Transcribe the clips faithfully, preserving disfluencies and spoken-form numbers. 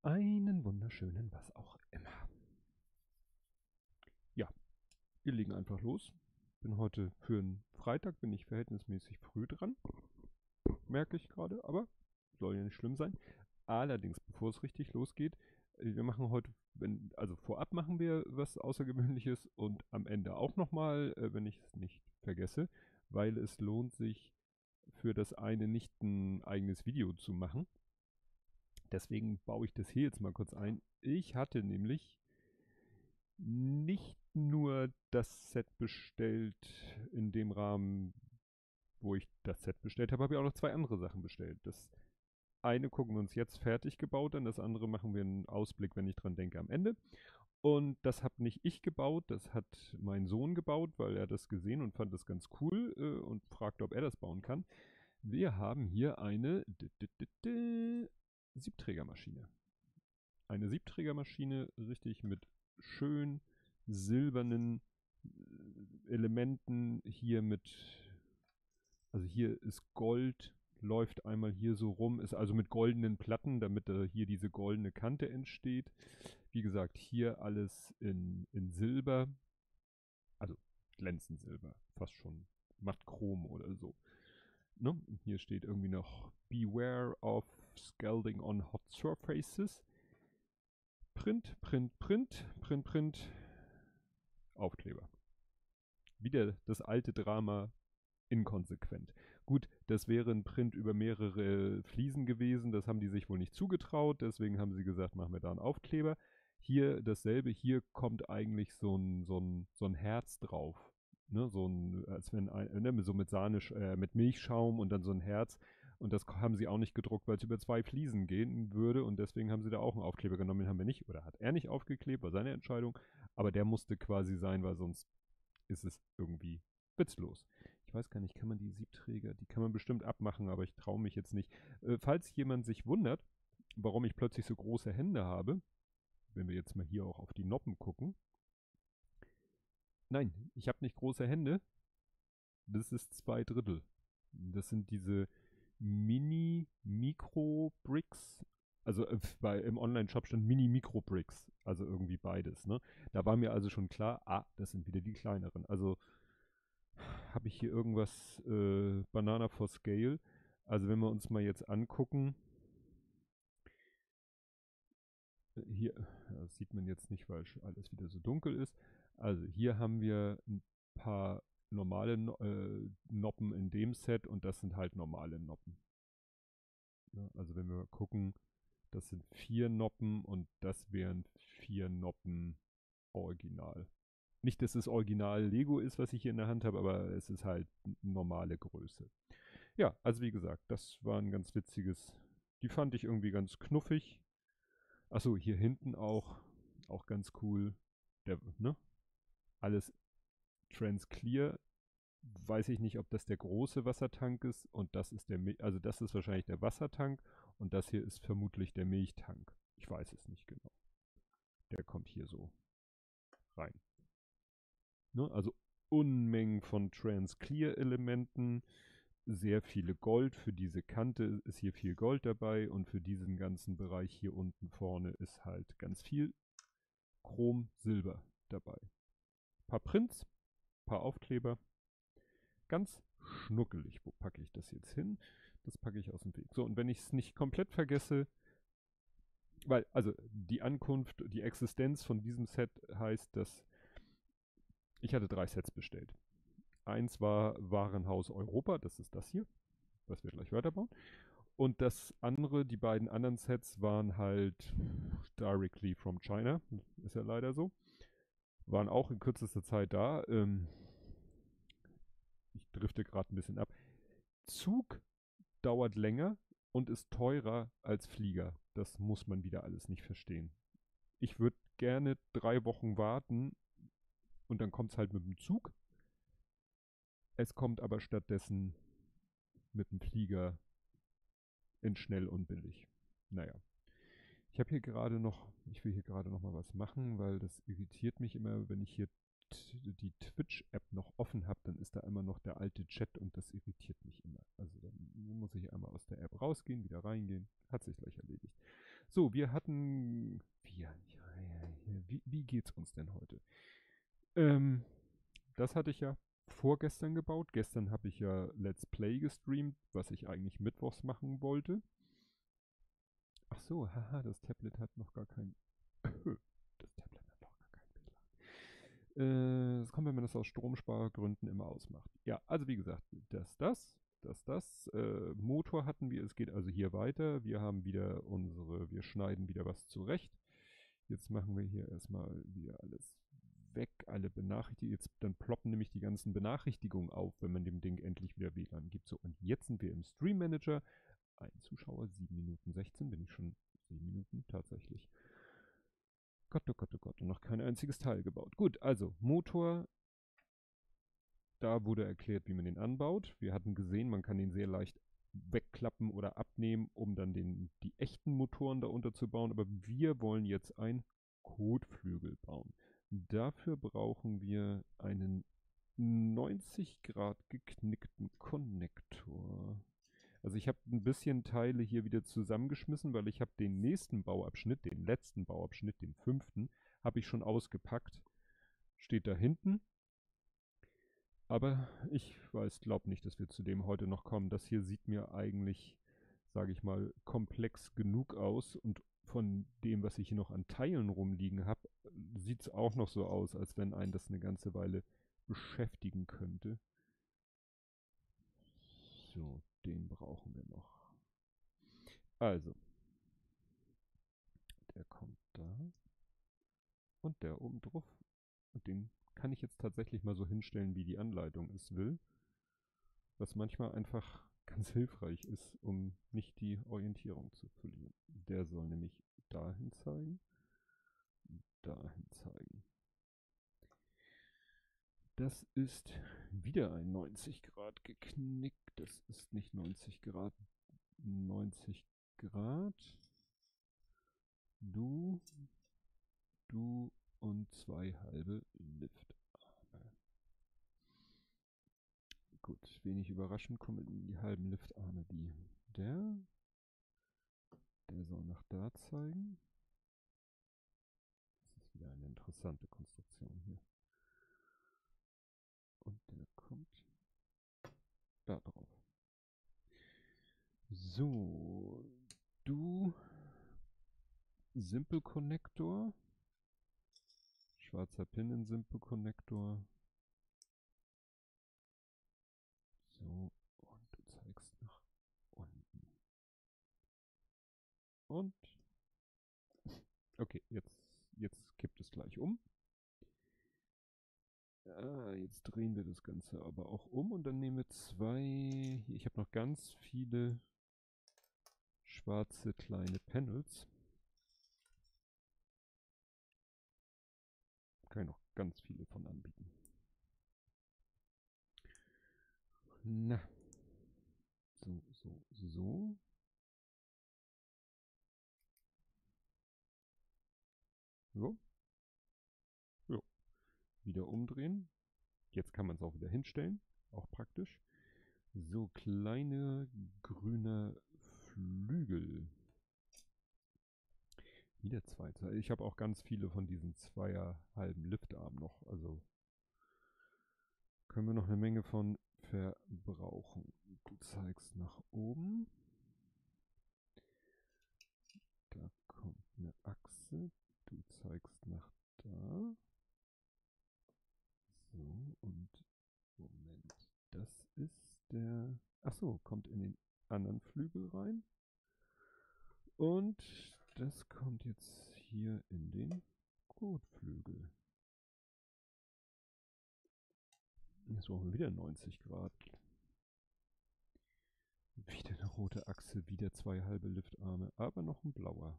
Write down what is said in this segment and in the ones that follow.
Einen wunderschönen was auch immer. Ja, wir legen einfach los. Bin heute für einen Freitag, bin ich verhältnismäßig früh dran. Merke ich gerade, aber soll ja nicht schlimm sein. Allerdings, bevor es richtig losgeht, äh, wir machen heute, wenn, also vorab machen wir was Außergewöhnliches und am Ende auch nochmal, äh, wenn ich es nicht vergesse, weil es lohnt sich für das eine nicht ein eigenes Video zu machen. Deswegen baue ich das hier jetzt mal kurz ein. Ich hatte nämlich nicht nur das Set bestellt in dem Rahmen, wo ich das Set bestellt habe, habe ich auch noch zwei andere Sachen bestellt. Das eine gucken wir uns jetzt fertig gebaut an, das andere machen wir einen Ausblick, wenn ich dran denke, am Ende. Und das habe nicht ich gebaut, das hat mein Sohn gebaut, weil er das gesehen und fand das ganz cool äh, und fragte, ob er das bauen kann. Wir haben hier eine d -d -d -d Siebträgermaschine. Eine Siebträgermaschine, richtig mit schön silbernen äh, Elementen, hier mit, also hier ist Gold, läuft einmal hier so rum, ist also mit goldenen Platten, damit da hier diese goldene Kante entsteht. Wie gesagt, hier alles in, in Silber, also glänzend Silber, fast schon matt Chrom oder so. Ne? Hier steht irgendwie noch Beware of Scalding on Hot Surfaces. Print, Print, Print, Print, Print, Aufkleber. Wieder das alte Drama, inkonsequent. Gut, das wäre ein Print über mehrere Fliesen gewesen, das haben die sich wohl nicht zugetraut, deswegen haben sie gesagt, machen wir da einen Aufkleber. Hier dasselbe, hier kommt eigentlich so ein, so ein, so ein Herz drauf. Ne, so ein, als wenn ein, ne, so mit Sahne, äh, mit Milchschaum und dann so ein Herz. Und das haben sie auch nicht gedruckt, weil es über zwei Fliesen gehen würde. Und deswegen haben sie da auch einen Aufkleber genommen. Den haben wir nicht, oder hat er nicht aufgeklebt, war seine Entscheidung. Aber der musste quasi sein, weil sonst ist es irgendwie witzlos. Ich weiß gar nicht, kann man die Siebträger, die kann man bestimmt abmachen, aber ich traue mich jetzt nicht. Äh, falls jemand sich wundert, warum ich plötzlich so große Hände habe, wenn wir jetzt mal hier auch auf die Noppen gucken. Nein, ich habe nicht große Hände. Das ist zwei Drittel. Das sind diese Mini-Mikro-Bricks. Also äh, bei, im Online-Shop stand Mini-Mikro-Bricks. Also irgendwie beides. Ne? Da war mir also schon klar, ah, das sind wieder die kleineren. Also habe ich hier irgendwas äh, Banana for Scale. Also wenn wir uns mal jetzt angucken, äh, hier, das sieht man jetzt nicht, weil alles wieder so dunkel ist. Also hier haben wir ein paar normale no äh, Noppen in dem Set und das sind halt normale Noppen. Ja, also wenn wir mal gucken, das sind vier Noppen und das wären vier Noppen original. Nicht, dass es original Lego ist, was ich hier in der Hand habe, aber es ist halt normale Größe. Ja, also wie gesagt, das war ein ganz witziges. Die fand ich irgendwie ganz knuffig. Achso, hier hinten auch, auch ganz cool. Der, ne? Alles Transclear. Weiß ich nicht, ob das der große Wassertank ist und das ist der, also das ist wahrscheinlich der Wassertank und das hier ist vermutlich der Milchtank. Ich weiß es nicht genau. Der kommt hier so rein. Ne? Also Unmengen von Transclear-Elementen, sehr viele Gold. Für diese Kante ist hier viel Gold dabei und für diesen ganzen Bereich hier unten vorne ist halt ganz viel Chrom, Silber dabei. Ein paar Prints, ein paar Aufkleber. Ganz schnuckelig. Wo packe ich das jetzt hin? Das packe ich aus dem Weg. So, und wenn ich es nicht komplett vergesse, weil, also die Ankunft, die Existenz von diesem Set heißt, dass ich hatte drei Sets bestellt. Eins war Warenhaus Europa, das ist das hier, was wir gleich weiterbauen. Und das andere, die beiden anderen Sets waren halt directly from China, ist ja leider so. Waren auch in kürzester Zeit da. Ähm, ich drifte gerade ein bisschen ab. Zug dauert länger und ist teurer als Flieger. Das muss man wieder alles nicht verstehen. Ich würde gerne drei Wochen warten und dann kommt es halt mit dem Zug. Es kommt aber stattdessen mit dem Flieger in schnell und billig. Naja. Ich habe hier gerade noch, ich will hier gerade noch mal was machen, weil das irritiert mich immer, wenn ich hier die Twitch-App noch offen habe, dann ist da immer noch der alte Chat und das irritiert mich immer. Also dann muss ich einmal aus der App rausgehen, wieder reingehen. Hat sich gleich erledigt. So, wir hatten, wir, ja, ja, ja, wie, wie geht's uns denn heute? Ähm, das hatte ich ja vorgestern gebaut. Gestern habe ich ja Let's Play gestreamt, was ich eigentlich mittwochs machen wollte. Ach so, haha, das Tablet hat noch gar kein, das Tablet hat noch gar kein W L A N. Äh, es kommt, wenn man das aus Stromspargründen immer ausmacht. Ja, also wie gesagt, das, das, das, das. Äh, Motor hatten wir, es geht also hier weiter. Wir haben wieder unsere, wir schneiden wieder was zurecht. Jetzt machen wir hier erstmal wieder alles weg, alle Benachrichtigungen. Jetzt, dann ploppen nämlich die ganzen Benachrichtigungen auf, wenn man dem Ding endlich wieder W L A N gibt. So, und jetzt sind wir im Stream Manager. Ein Zuschauer, sieben Minuten sechzehn, bin ich schon sieben Minuten tatsächlich. Gott, oh Gott, oh Gott, und noch kein einziges Teil gebaut. Gut, also Motor, da wurde erklärt, wie man den anbaut. Wir hatten gesehen, man kann den sehr leicht wegklappen oder abnehmen, um dann den, die echten Motoren da unterzubauen. Aber wir wollen jetzt ein Kotflügel bauen. Dafür brauchen wir einen neunzig Grad geknickten Konnektor. Also ich habe ein bisschen Teile hier wieder zusammengeschmissen, weil ich habe den nächsten Bauabschnitt, den letzten Bauabschnitt, den fünften, habe ich schon ausgepackt. Steht da hinten. Aber ich weiß, glaub nicht, dass wir zu dem heute noch kommen. Das hier sieht mir eigentlich, sage ich mal, komplex genug aus. Und von dem, was ich hier noch an Teilen rumliegen habe, sieht es auch noch so aus, als wenn einen das eine ganze Weile beschäftigen könnte. So, den brauchen wir noch. Also, der kommt da. Und der oben drauf. Und den kann ich jetzt tatsächlich mal so hinstellen, wie die Anleitung es will. Was manchmal einfach ganz hilfreich ist, um nicht die Orientierung zu verlieren. Der soll nämlich dahin zeigen, dahin zeigen. Das ist wieder ein neunzig Grad geknickt. Das ist nicht neunzig Grad, neunzig Grad. Du, du und zwei halbe Liftarme. Gut, wenig überraschend kommen die halben Liftarme, die der, der soll nach da zeigen. Das ist wieder eine interessante Konstruktion hier. Und der kommt da drauf. So, du Simple Connector. Schwarzer Pin in Simple Connector. So, und du zeigst nach unten. Und okay, jetzt, jetzt kippt es gleich um. Ah, jetzt drehen wir das Ganze aber auch um und dann nehmen wir zwei. Ich habe noch ganz viele schwarze kleine Panels. Kann ich noch ganz viele von anbieten. Na. So, so, so. So. Jo. Wieder umdrehen. Jetzt kann man es auch wieder hinstellen. Auch praktisch. So, kleine grüne Flügel. Wieder zwei. Ich habe auch ganz viele von diesen zweier halben Liftarmen noch. Also können wir noch eine Menge von verbrauchen. Du zeigst nach oben. Da kommt eine Achse. Du zeigst nach da. So, und Moment. Das ist der... Ach so, kommt in den anderen Flügel rein. Und das kommt jetzt hier in den Kotflügel. Jetzt brauchen wir wieder neunzig Grad. Wieder eine rote Achse, wieder zwei halbe Liftarme, aber noch ein blauer.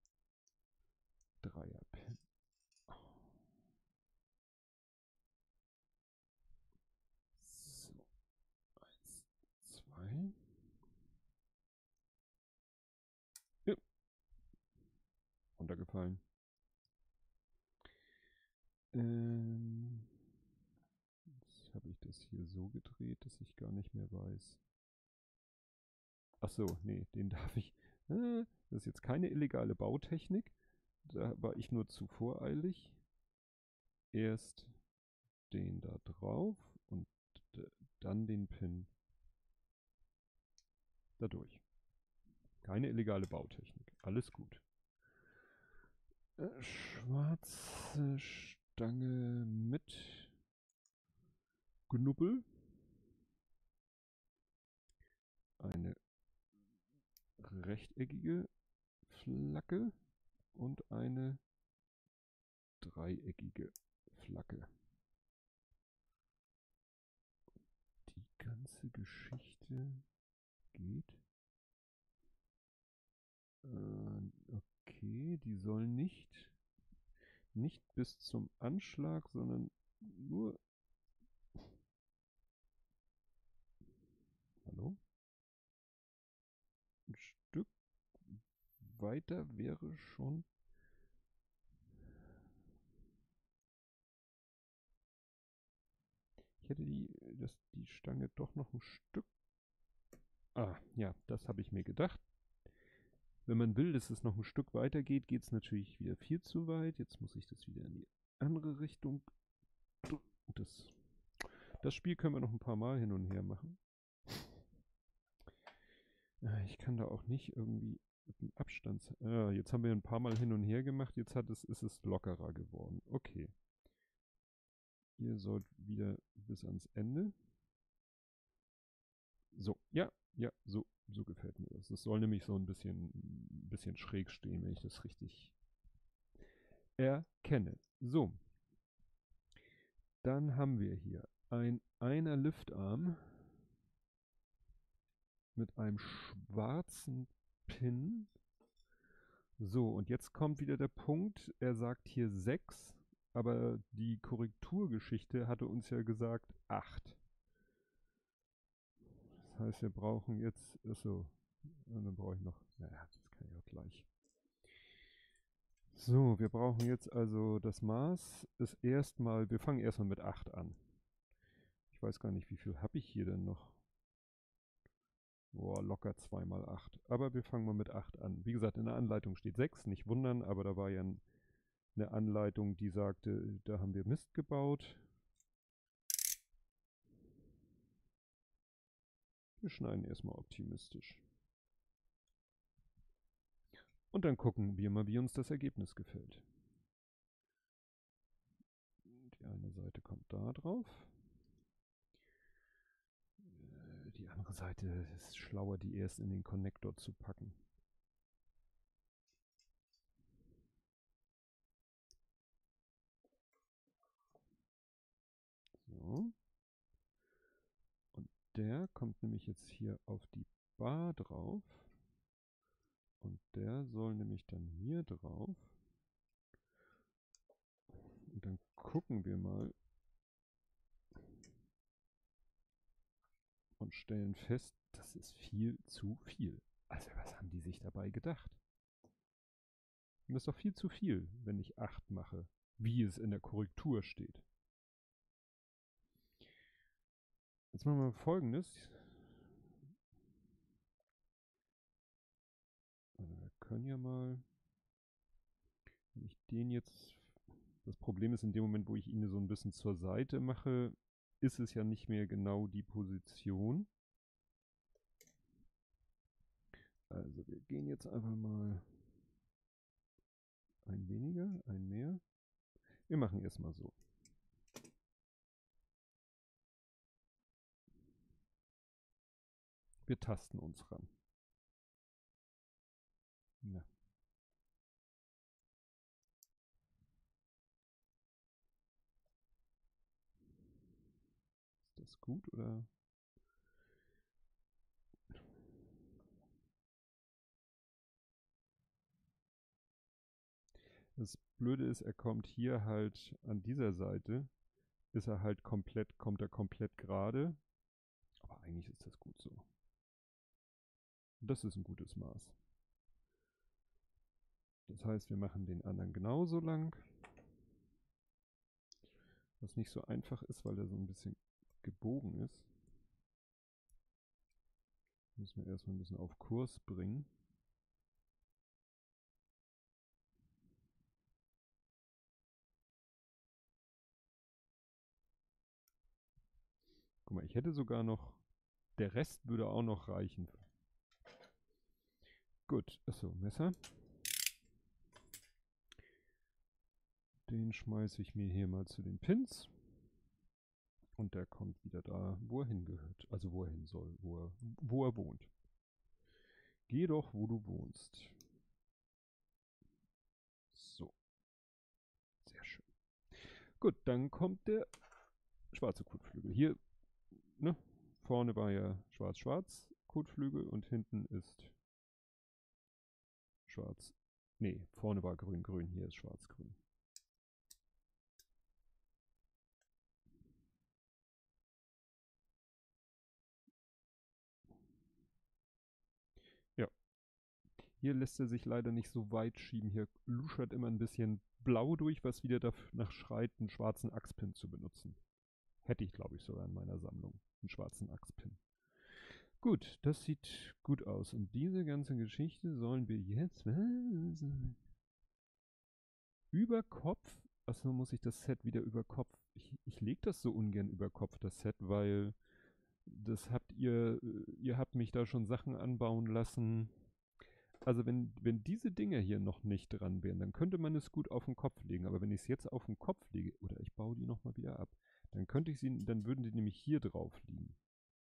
Dreierpin. So. Eins, zwei. Ja. Runtergefallen. Ähm. Jetzt habe ich das hier so gedreht, dass ich gar nicht mehr weiß. Ach so, nee, den darf ich, Äh, das ist jetzt keine illegale Bautechnik. Da war ich nur zu voreilig. Erst den da drauf und dann den Pin da durch. Keine illegale Bautechnik. Alles gut. Äh, schwarze Stange mit Knubbel. Eine rechteckige Flagge und eine dreieckige Flagge. Die ganze Geschichte geht. Äh, okay, die soll nicht, nicht bis zum Anschlag, sondern nur. Hallo? Ein Stück weiter wäre schon. Ich hätte die, das, die Stange doch noch ein Stück. Ah, ja, das habe ich mir gedacht. Wenn man will, dass es noch ein Stück weiter geht, geht es natürlich wieder viel zu weit. Jetzt muss ich das wieder in die andere Richtung. Das, das Spiel können wir noch ein paar Mal hin und her machen. Ich kann da auch nicht irgendwie mit dem Abstand. Ah, jetzt haben wir ein paar Mal hin und her gemacht. Jetzt hat es, ist es lockerer geworden. Okay. Ihr sollt wieder bis ans Ende. So, ja, ja, so, so gefällt mir das. Es soll nämlich so ein bisschen, ein bisschen schräg stehen, wenn ich das richtig erkenne. So. Dann haben wir hier ein einer Liftarm mit einem schwarzen Pin. So, und jetzt kommt wieder der Punkt. Er sagt hier sechs, aber die Korrekturgeschichte hatte uns ja gesagt acht. Das heißt, wir brauchen jetzt, achso, dann brauche ich noch, naja, das kann ich auch gleich. So, wir brauchen jetzt also das Maß ist erstmal, wir fangen erstmal mit acht an. Ich weiß gar nicht, wie viel habe ich hier denn noch? Boah, locker zwei mal acht. Aber wir fangen mal mit acht an. Wie gesagt, in der Anleitung steht sechs, nicht wundern, aber da war ja ein, eine Anleitung, die sagte, da haben wir Mist gebaut. Wir schneiden erstmal optimistisch. Und dann gucken wir mal, wie uns das Ergebnis gefällt. Die eine Seite kommt da drauf. Die andere Seite ist schlauer, die erst in den Konnektor zu packen. So. Und der kommt nämlich jetzt hier auf die Bar drauf. Und der soll nämlich dann hier drauf. Und dann gucken wir mal und stellen fest, das ist viel zu viel. Also was haben die sich dabei gedacht? Und das ist doch viel zu viel, wenn ich acht mache, wie es in der Korrektur steht. Jetzt machen wir Folgendes. Also wir können ja mal, wenn ich den jetzt, das Problem ist in dem Moment, wo ich ihn so ein bisschen zur Seite mache, ist es ja nicht mehr genau die Position. Also wir gehen jetzt einfach mal ein weniger, ein mehr. Wir machen erstmal so. Wir tasten uns ran. Ja. Ist das gut oder? Das Blöde ist, er kommt hier halt an dieser Seite, ist er halt komplett, kommt er komplett gerade. Aber eigentlich ist das gut so. Und das ist ein gutes Maß. Das heißt, wir machen den anderen genauso lang. Was nicht so einfach ist, weil er so ein bisschen gebogen ist. Müssen wir erstmal ein bisschen auf Kurs bringen. Guck mal, ich hätte sogar noch, der Rest würde auch noch reichen. Gut, achso, Messer. Den schmeiße ich mir hier mal zu den Pins. Und der kommt wieder da, wo er hingehört. Also wo er hin soll, wo er, wo er wohnt. Geh doch, wo du wohnst. So. Sehr schön. Gut, dann kommt der schwarze Kotflügel. Hier, ne? Vorne war ja schwarz-schwarz Kotflügel und hinten ist schwarz. Nee, vorne war grün-grün, hier ist schwarz-grün. Ja. Hier lässt er sich leider nicht so weit schieben. Hier luschert immer ein bisschen blau durch, was wieder danach schreit, einen schwarzen Achspin zu benutzen. Hätte ich, glaube ich, sogar in meiner Sammlung. Einen schwarzen Achspin. Gut, das sieht gut aus. Und diese ganze Geschichte sollen wir jetzt über Kopf. Achso, muss ich das Set wieder über Kopf. Ich, ich lege das so ungern über Kopf, das Set, weil das habt ihr, ihr habt mich da schon Sachen anbauen lassen. Also wenn, wenn diese Dinger hier noch nicht dran wären, dann könnte man es gut auf den Kopf legen. Aber wenn ich es jetzt auf den Kopf lege, oder ich baue die nochmal wieder ab, dann könnte ich sie, dann würden die nämlich hier drauf liegen.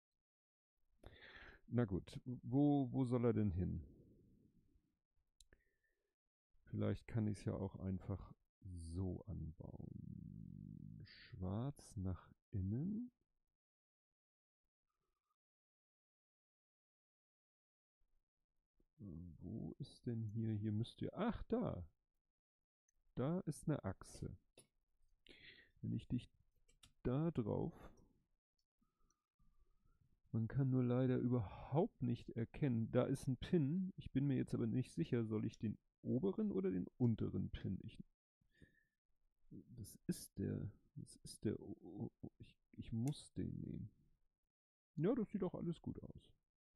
Na gut, wo, wo soll er denn hin? Vielleicht kann ich es ja auch einfach so anbauen. Schwarz nach innen. Wo ist denn hier? Hier müsst ihr... Ach, da. Da ist eine Achse. Wenn ich dich da drauf... Man kann nur leider überhaupt nicht erkennen. Da ist ein Pin. Ich bin mir jetzt aber nicht sicher, soll ich den oberen oder den unteren Pin? Ich, das ist der. Das ist der. Oh, oh, ich, ich muss den nehmen. Ja, das sieht auch alles gut aus.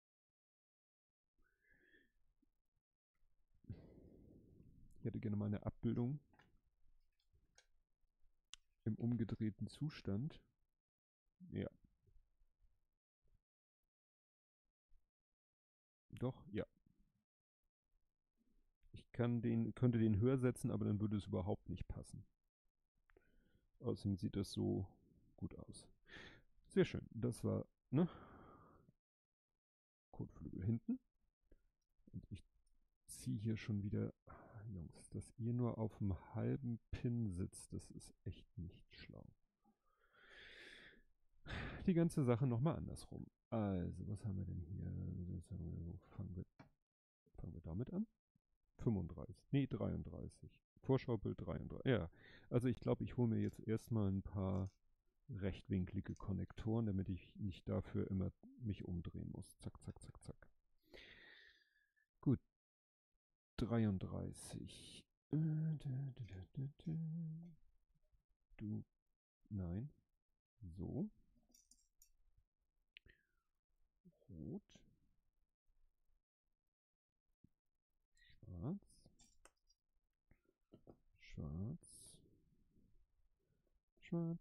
Ich hätte gerne mal eine Abbildung im umgedrehten Zustand. Ja. Doch, ja. Ich kann den, könnte den höher setzen, aber dann würde es überhaupt nicht passen. Außerdem sieht das so gut aus. Sehr schön. Das war, ne? Kotflügel hinten. Und ich ziehe hier schon wieder, ah, Jungs, dass ihr nur auf einem halben Pin sitzt, das ist echt nicht schlau. Die ganze Sache nochmal andersrum. Also, was haben wir denn hier? Fangen wir, fangen wir damit an? fünfunddreißig, nee, dreiunddreißig. Vorschaubild dreiunddreißig. Ja, also ich glaube, ich hole mir jetzt erstmal ein paar rechtwinklige Konnektoren, damit ich nicht dafür immer mich umdrehen muss. Zack, zack, zack, zack. Gut. dreiunddreißig. Du, nein. So. Rot. Schwarz. Schwarz. Schwarz.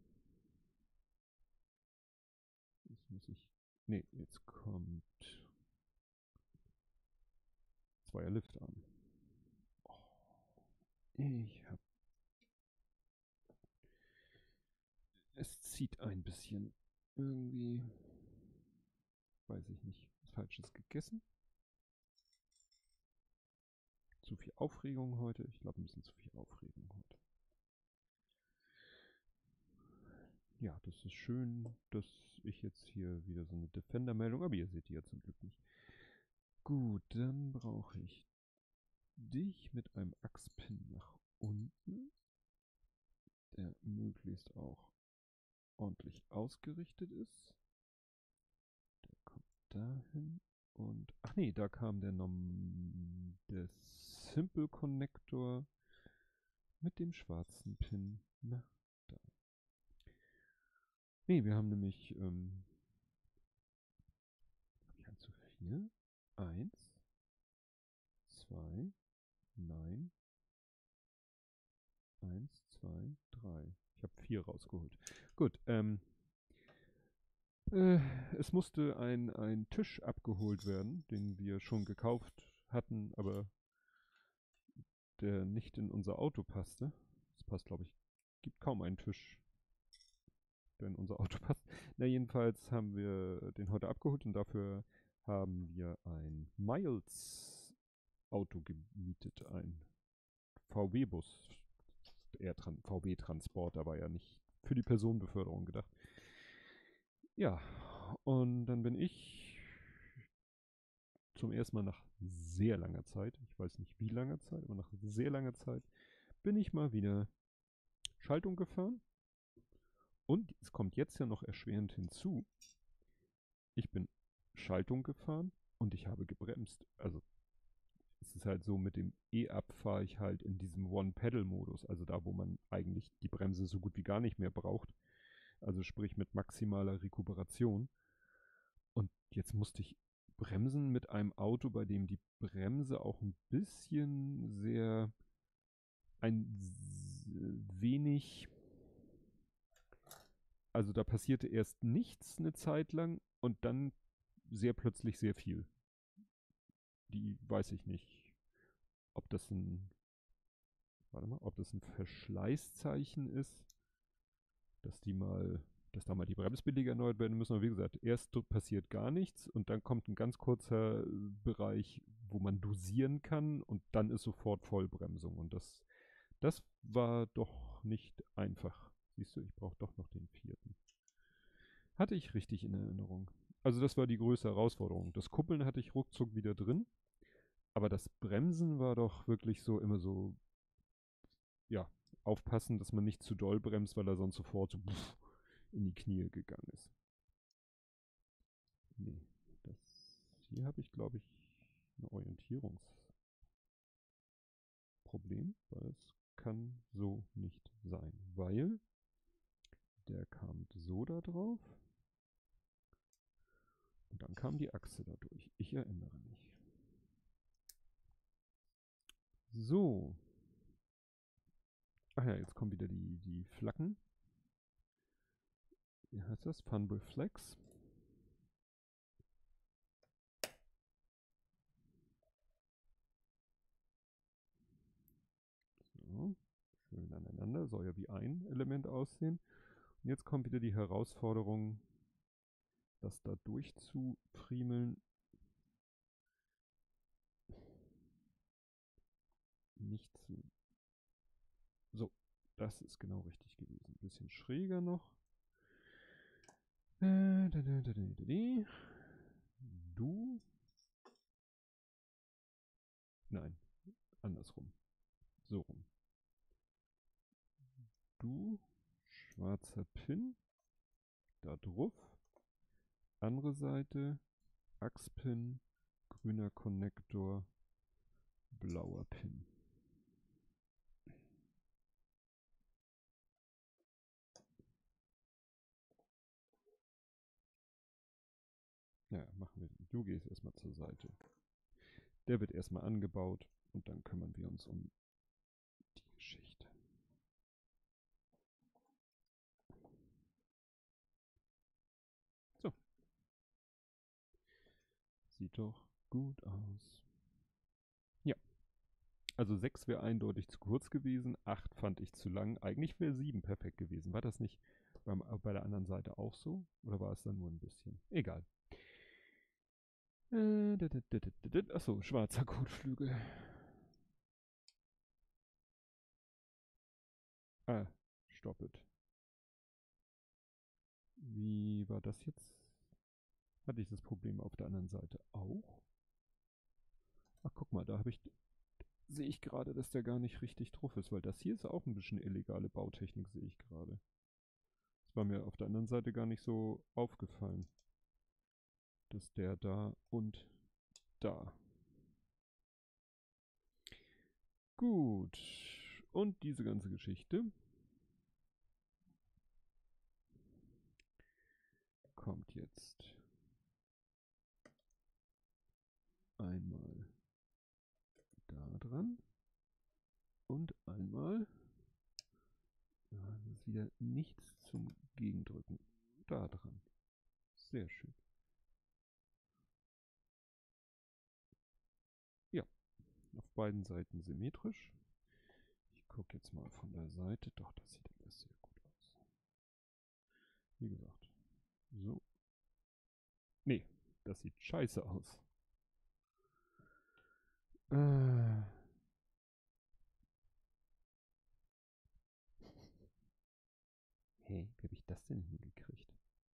Jetzt muss ich. Ne, jetzt kommt Zweier Liftarm. Oh, ich hab. Es zieht ein bisschen. Irgendwie. Weiß ich nicht. Was Falsches gegessen. Zu viel Aufregung heute. Ich glaube, ein bisschen zu viel Aufregung heute. Ja, das ist schön, dass ich jetzt hier wieder so eine Defender-Meldung, aber ihr seht die ja zum Glück nicht. Gut, dann brauche ich dich mit einem Achspin nach unten, der möglichst auch ordentlich ausgerichtet ist. Der kommt dahin und, ach nee, da kam der, Nom der Simple Connector mit dem schwarzen Pin. Na, da. Nee, wir haben nämlich, ähm, habe ich einen zu viel? Eins, zwei, nein, eins, zwei, drei. Ich habe vier rausgeholt. Gut, ähm, Äh, es musste ein, ein Tisch abgeholt werden, den wir schon gekauft hatten, aber der nicht in unser Auto passte. Das passt, glaube ich, gibt kaum einen Tisch, der in unser Auto passt. Na, jedenfalls haben wir den heute abgeholt und dafür haben wir ein Miles Auto gemietet, ein V W-Bus. Eher Tran V W-Transporter war ja nicht für die Personenbeförderung gedacht. Ja, und dann bin ich zum ersten Mal nach sehr langer Zeit, ich weiß nicht wie langer Zeit, aber nach sehr langer Zeit, bin ich mal wieder Schaltung gefahren. Und es kommt jetzt ja noch erschwerend hinzu, ich bin Schaltung gefahren und ich habe gebremst. Also es ist halt so, mit dem E-Up fahre ich halt in diesem One-Pedal-Modus, also da, wo man eigentlich die Bremse so gut wie gar nicht mehr braucht. Also sprich mit maximaler Rekuperation. Und jetzt musste ich bremsen mit einem Auto, bei dem die Bremse auch ein bisschen sehr, ein wenig, also da passierte erst nichts eine Zeit lang und dann sehr plötzlich sehr viel. Die weiß ich nicht, ob das ein, warte mal, ob das ein Verschleißzeichen ist, dass die mal, dass da mal die Bremsbeläge erneuert werden müssen. Aber wie gesagt, erst passiert gar nichts und dann kommt ein ganz kurzer Bereich, wo man dosieren kann und dann ist sofort Vollbremsung. Und das, das war doch nicht einfach. Siehst du, ich brauche doch noch den vierten. Hatte ich richtig in Erinnerung. Also das war die größte Herausforderung. Das Kuppeln hatte ich ruckzuck wieder drin. Aber das Bremsen war doch wirklich so immer so, ja, aufpassen, dass man nicht zu doll bremst, weil er sonst sofort so pff, in die Knie gegangen ist. Nee, das hier habe ich, glaube ich, ein Orientierungsproblem, weil es kann so nicht sein, weil der kam so da drauf und dann kam die Achse da durch. Ich erinnere mich. So. Ach ja, jetzt kommen wieder die, die Flaggen. Wie heißt das? Funbull Flex. So. Schön aneinander. Soll ja wie ein Element aussehen. Und jetzt kommt wieder die Herausforderung, das da durchzufriemeln. Nicht zu. So, das ist genau richtig gewesen. Ein bisschen schräger noch. Du. Nein, andersrum. So rum. Du, schwarzer Pin, da drauf. Andere Seite, Achspin, grüner Konnektor, blauer Pin. Ja, machen wir. Du gehst erstmal zur Seite. Der wird erstmal angebaut und dann kümmern wir uns um die Geschichte. So. Sieht doch gut aus. Ja. Also sechs wäre eindeutig zu kurz gewesen, acht fand ich zu lang. Eigentlich wäre sieben perfekt gewesen. War das nicht beim, bei der anderen Seite auch so? Oder war es dann nur ein bisschen? Egal. Äh, achso, schwarzer Kotflügel. Ah, stoppet. Wie war das jetzt? Hatte ich das Problem auf der anderen Seite auch? Ach, guck mal, da habe ich, sehe ich gerade, dass der gar nicht richtig drauf ist, weil das hier ist auch ein bisschen illegale Bautechnik, sehe ich gerade. Das war mir auf der anderen Seite gar nicht so aufgefallen. Dass der da und da. Gut. Und diese ganze Geschichte kommt jetzt einmal da dran und einmal, da ist wieder nichts zum Gegendrücken, da dran. Sehr schön. Ja, auf beiden Seiten symmetrisch. Ich gucke jetzt mal von der Seite. Doch, das sieht alles sehr gut aus. Wie gesagt. So. Nee, das sieht scheiße aus. Äh. Hey, wie habe ich das denn hingekriegt?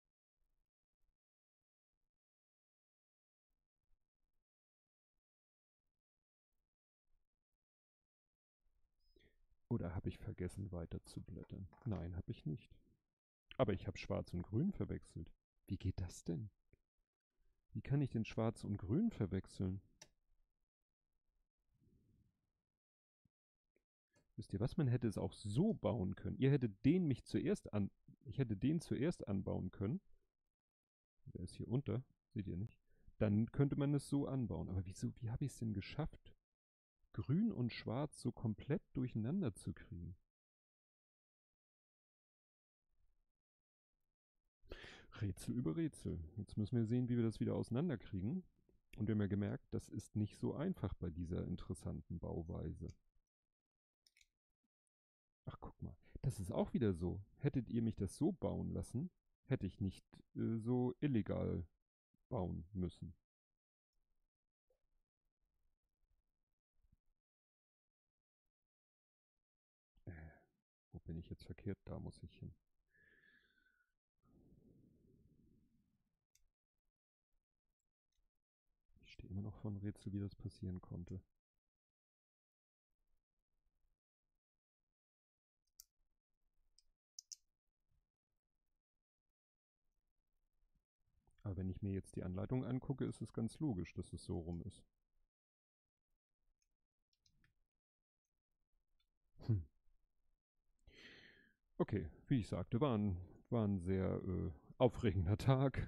Oder habe ich vergessen weiter zu blättern? Nein, habe ich nicht. Aber ich habe Schwarz und Grün verwechselt. Wie geht das denn? Wie kann ich denn Schwarz und Grün verwechseln? Wisst ihr was? Man hätte es auch so bauen können. Ihr hättet den mich zuerst an... Ich hätte den zuerst anbauen können. Der ist hier unter. Seht ihr nicht? Dann könnte man es so anbauen. Aber wieso? Wie habe ich es denn geschafft, Grün und Schwarz so komplett durcheinander zu kriegen? Rätsel über Rätsel. Jetzt müssen wir sehen, wie wir das wieder auseinanderkriegen. Und wir haben ja gemerkt, das ist nicht so einfach bei dieser interessanten Bauweise. Ach, guck mal. Das ist auch wieder so. Hättet ihr mich das so bauen lassen, hätte ich nicht äh, so illegal bauen müssen. Äh, wo bin ich jetzt verkehrt? Da muss ich hin. Ich stehe immer noch vor einem Rätsel, wie das passieren konnte. Aber wenn ich mir jetzt die Anleitung angucke, ist es ganz logisch, dass es so rum ist. Hm. Okay, wie ich sagte, war ein, war ein sehr äh, aufregender Tag.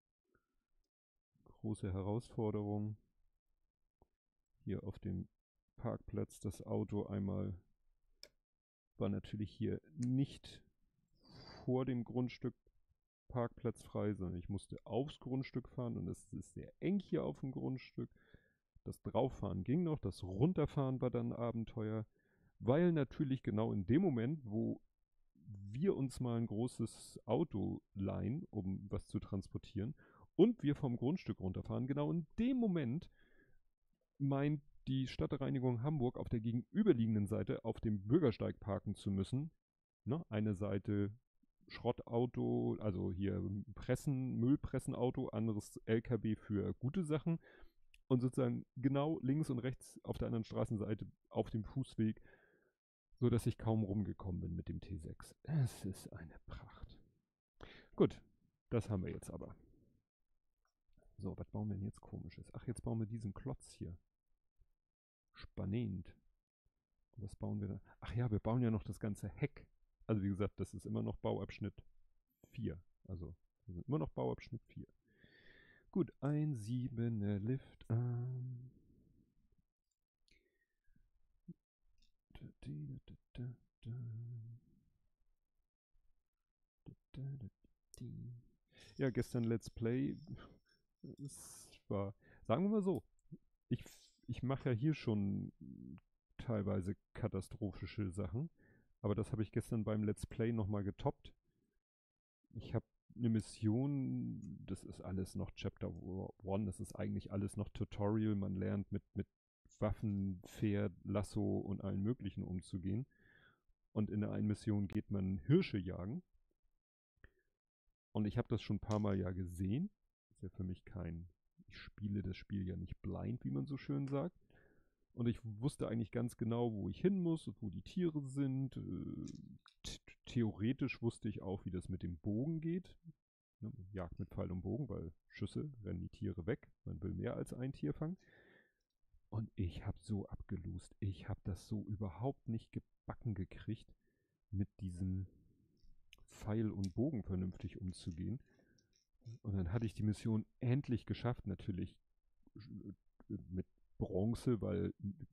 Große Herausforderung. Hier auf dem Parkplatz das Auto einmal war natürlich hier nicht vor dem Grundstück parkplatzfrei, sondern ich musste aufs Grundstück fahren und es ist sehr eng hier auf dem Grundstück. Das Drauffahren ging noch, das Runterfahren war dann ein Abenteuer, weil natürlich genau in dem Moment, wo wir uns mal ein großes Auto leihen, um was zu transportieren, und wir vom Grundstück runterfahren, genau in dem Moment meint die Stadtreinigung Hamburg auf der gegenüberliegenden Seite auf dem Bürgersteig parken zu müssen. Ne? Eine Seite Schrottauto, also hier Pressen, Müllpressenauto, anderes L K W für gute Sachen und sozusagen genau links und rechts auf der anderen Straßenseite auf dem Fußweg, so dass ich kaum rumgekommen bin mit dem T sechs. Es ist eine Pracht. Gut, das haben wir jetzt aber. So, was bauen wir denn jetzt Komisches? Ach, jetzt bauen wir diesen Klotz hier. Spannend. Und was bauen wir da? Ach ja, wir bauen ja noch das ganze Heck. Also wie gesagt, das ist immer noch Bauabschnitt vier. Also wir sind immer noch Bauabschnitt vier. Gut, ein siebener Liftarm. Ja, gestern Let's Play. Es war, sagen wir mal so, ich, ich mache ja hier schon teilweise katastrophische Sachen, aber das habe ich gestern beim Let's Play nochmal getoppt. Ich habe eine Mission, das ist alles noch Chapter eins, das ist eigentlich alles noch Tutorial, man lernt mit, mit Waffen, Pferd, Lasso und allen möglichen umzugehen. Und in der einen Mission geht man Hirsche jagen. Und ich habe das schon ein paar Mal ja gesehen. Ist ja für mich kein, ich spiele das Spiel ja nicht blind, wie man so schön sagt. Und ich wusste eigentlich ganz genau, wo ich hin muss und wo die Tiere sind. Äh, theoretisch wusste ich auch, wie das mit dem Bogen geht. Ne, Jagd mit Pfeil und Bogen, weil Schüsse rennen die Tiere weg. Man will mehr als ein Tier fangen. Und ich habe so abgelust. Ich habe das so überhaupt nicht gebacken gekriegt, mit diesem Pfeil und Bogen vernünftig umzugehen. Und dann hatte ich die Mission endlich geschafft, natürlich mit Bronze, weil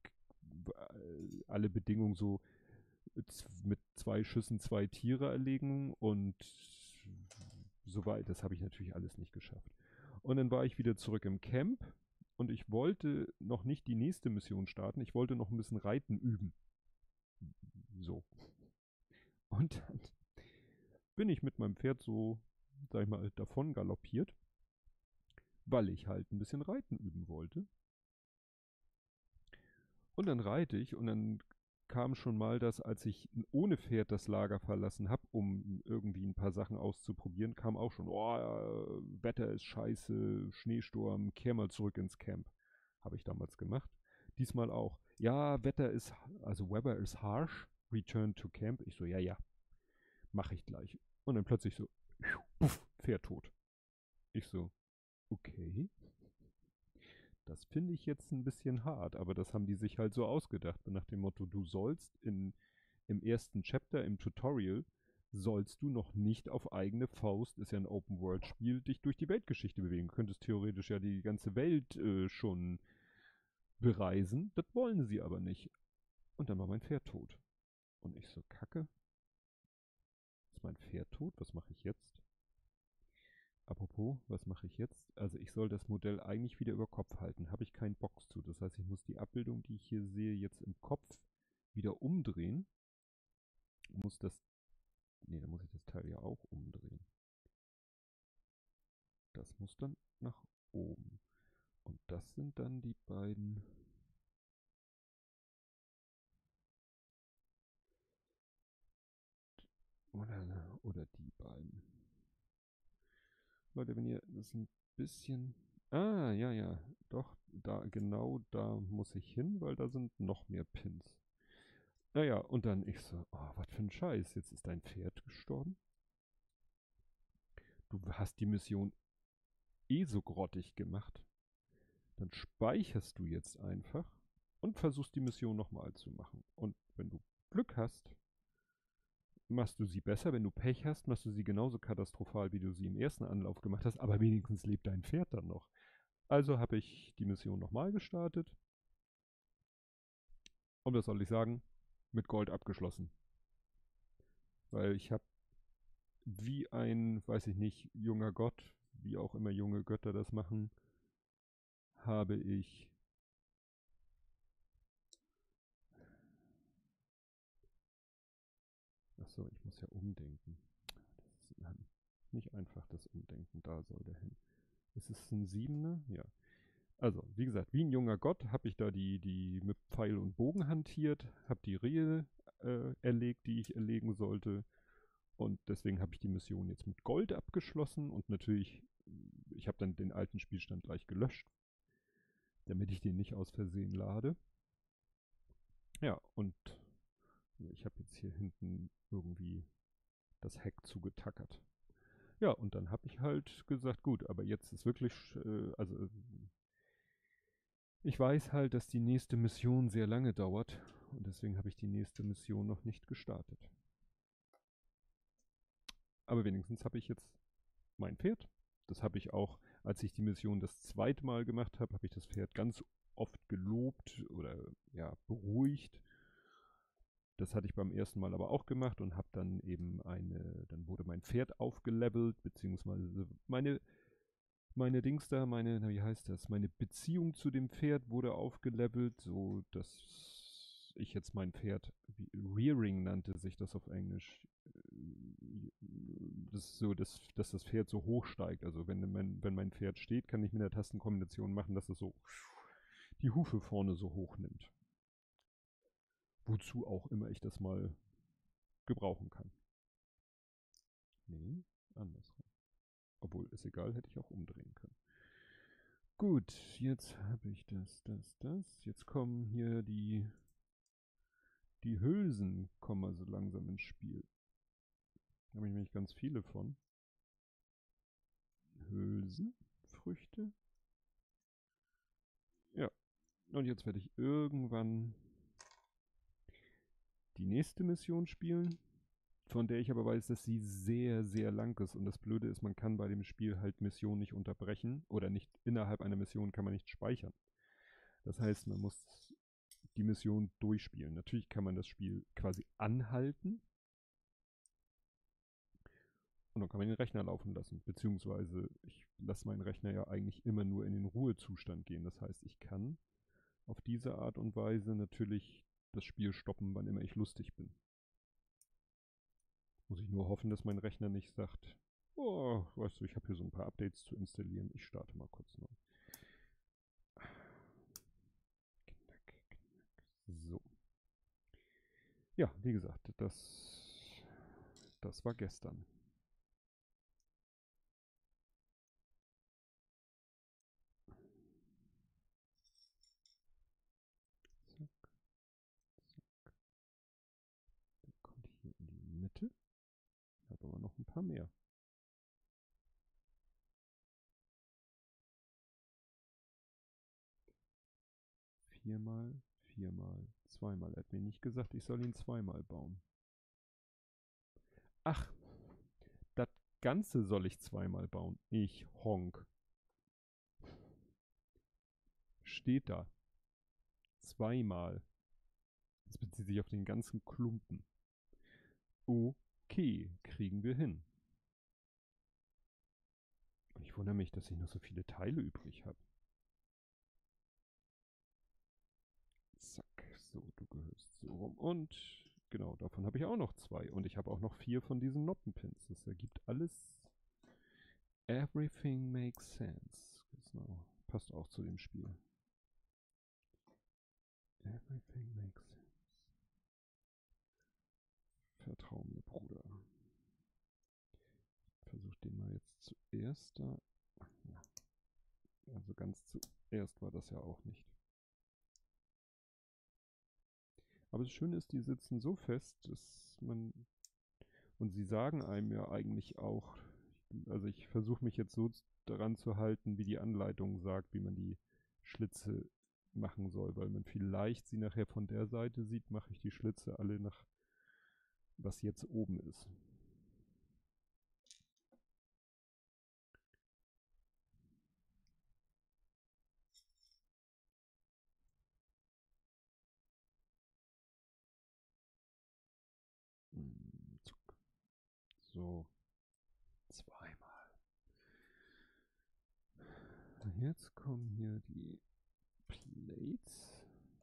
alle Bedingungen so mit zwei Schüssen zwei Tiere erlegen und soweit, das habe ich natürlich alles nicht geschafft. Und dann war ich wieder zurück im Camp und ich wollte noch nicht die nächste Mission starten. Ich wollte noch ein bisschen Reiten üben. So. Und dann bin ich mit meinem Pferd so, sag ich mal, davon galoppiert, weil ich halt ein bisschen Reiten üben wollte. Und dann reite ich und dann kam schon mal das, als ich ohne Pferd das Lager verlassen habe, um irgendwie ein paar Sachen auszuprobieren, kam auch schon, oh, äh, Wetter ist scheiße, Schneesturm, kehr mal zurück ins Camp. Habe ich damals gemacht. Diesmal auch, ja, Wetter ist, also Weather is harsh, return to camp. Ich so, ja, ja, mache ich gleich. Und dann plötzlich so, puff, Pferd tot. Ich so, okay. Das finde ich jetzt ein bisschen hart, aber das haben die sich halt so ausgedacht, nach dem Motto, du sollst in, im ersten Chapter, im Tutorial, sollst du noch nicht auf eigene Faust, ist ja ein Open-World-Spiel, dich durch die Weltgeschichte bewegen. Du könntest theoretisch ja die ganze Welt äh, schon bereisen, das wollen sie aber nicht. Und dann war mein Pferd tot. Und ich so, Kacke, ist mein Pferd tot? Was mache ich jetzt? Apropos, was mache ich jetzt? Also ich soll das Modell eigentlich wieder über Kopf halten. Habe ich keinen Bock zu. Das heißt, ich muss die Abbildung, die ich hier sehe, jetzt im Kopf wieder umdrehen. Muss das... Nee, dann muss ich das Teil ja auch umdrehen. Das muss dann nach oben. Und das sind dann die beiden... Oder, oder die beiden. Leute, wenn ihr das ein bisschen... Ah, ja, ja. Doch, da, genau da muss ich hin, weil da sind noch mehr Pins. Naja, und dann ich so, oh, was für ein Scheiß, jetzt ist dein Pferd gestorben. Du hast die Mission eh so grottig gemacht. Dann speicherst du jetzt einfach und versuchst die Mission nochmal zu machen. Und wenn du Glück hast, machst du sie besser. Wenn du Pech hast, machst du sie genauso katastrophal, wie du sie im ersten Anlauf gemacht hast, aber wenigstens lebt dein Pferd dann noch. Also habe ich die Mission nochmal gestartet. Und was soll ich sagen? Mit Gold abgeschlossen. Weil ich habe wie ein, weiß ich nicht, junger Gott, wie auch immer junge Götter das machen, habe ich Achso, ich muss ja umdenken. Das ist nicht einfach das Umdenken, da soll der hin. Ist es ein Siebener? Ja. Also, wie gesagt, wie ein junger Gott habe ich da die, die mit Pfeil und Bogen hantiert, habe die Rehe äh, erlegt, die ich erlegen sollte. Und deswegen habe ich die Mission jetzt mit Gold abgeschlossen und natürlich, ich habe dann den alten Spielstand gleich gelöscht, damit ich den nicht aus Versehen lade. Ja, und ich habe jetzt hier hinten irgendwie das Heck zugetackert. Ja, und dann habe ich halt gesagt, gut, aber jetzt ist wirklich, äh, also ich weiß halt, dass die nächste Mission sehr lange dauert und deswegen habe ich die nächste Mission noch nicht gestartet. Aber wenigstens habe ich jetzt mein Pferd. Das habe ich auch, als ich die Mission das zweite Mal gemacht habe, habe ich das Pferd ganz oft gelobt oder ja, beruhigt. Das hatte ich beim ersten Mal aber auch gemacht und habe dann eben eine, dann wurde mein Pferd aufgelevelt, beziehungsweise meine, meine Dings da, meine, na, wie heißt das, meine Beziehung zu dem Pferd wurde aufgelevelt, so dass ich jetzt mein Pferd, wie, Rearing nannte sich das auf Englisch, das ist so, dass, dass das Pferd so hoch steigt. Also wenn mein, wenn mein Pferd steht, kann ich mit der Tastenkombination machen, dass es so die Hufe vorne so hoch nimmt. Wozu auch immer ich das mal gebrauchen kann. Nee, andersrum. Obwohl, ist egal, hätte ich auch umdrehen können. Gut, jetzt habe ich das, das, das. Jetzt kommen hier die, die Hülsen, kommen also langsam ins Spiel. Da habe ich nämlich ganz viele von. Hülsenfrüchte. Ja, und jetzt werde ich irgendwann die nächste Mission spielen, von der ich aber weiß, dass sie sehr, sehr lang ist. Und das Blöde ist, man kann bei dem Spiel halt Missionen nicht unterbrechen oder nicht innerhalb einer Mission kann man nicht speichern. Das heißt, man muss die Mission durchspielen. Natürlich kann man das Spiel quasi anhalten Und dann kann man den Rechner laufen lassen. Beziehungsweise ich lasse meinen Rechner ja eigentlich immer nur in den Ruhezustand gehen. Das heißt, ich kann auf diese Art und Weise natürlich das Spiel stoppen, wann immer ich lustig bin. Muss ich nur hoffen, dass mein Rechner nicht sagt, oh, weißt du, ich habe hier so ein paar Updates zu installieren. Ich starte mal kurz neu. Knack, knack. So. Ja, wie gesagt, das, das war gestern. Zack, zack. Der kommt hier in die Mitte. Ich habe aber noch ein paar mehr. Viermal, viermal, zweimal. Er hat mir nicht gesagt, ich soll ihn zweimal bauen. Ach, das Ganze soll ich zweimal bauen. Ich honk. Steht da. Zweimal. Das bezieht sich auf den ganzen Klumpen. Okay, kriegen wir hin. Und ich wundere mich, dass ich noch so viele Teile übrig habe. Zack, so, du gehörst so rum. Und genau, davon habe ich auch noch zwei. Und ich habe auch noch vier von diesen Noppenpins. Das ergibt alles. Everything makes sense. Genau, passt auch zu dem Spiel. Everything makes sense. Vertrau mir, Bruder. Ich versuche den mal jetzt zuerst da. Ja. Also ganz zuerst war das ja auch nicht. Aber das Schöne ist, die sitzen so fest, dass man. Und sie sagen einem ja eigentlich auch. Also ich versuche mich jetzt so daran zu halten, wie die Anleitung sagt, wie man die Schlitze machen soll, weil man vielleicht sie nachher von der Seite sieht, mache ich die Schlitze alle nach, was jetzt oben ist. So, zweimal. Jetzt kommen hier die Plates.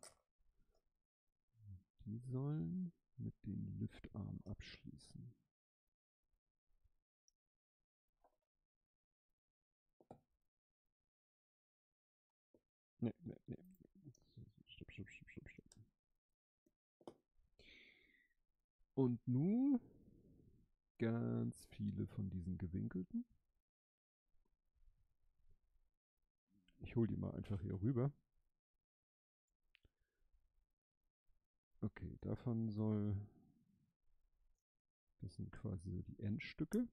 Die sollen mit den Liftarmen abschließen. Ne, ne, ne. Stopp, stopp, stopp, stopp, stopp. Und nun ganz viele von diesen gewinkelten. Ich hole die mal einfach hier rüber. Okay, davon soll, das sind quasi so die Endstücke.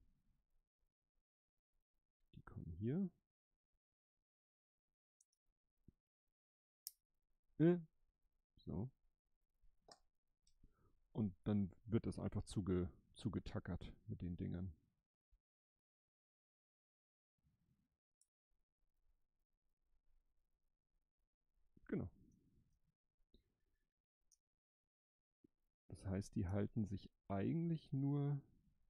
Die kommen hier. Äh, so. Und dann wird das einfach zuge, zugetackert mit den Dingern. Genau. Das heißt, die halten sich eigentlich nur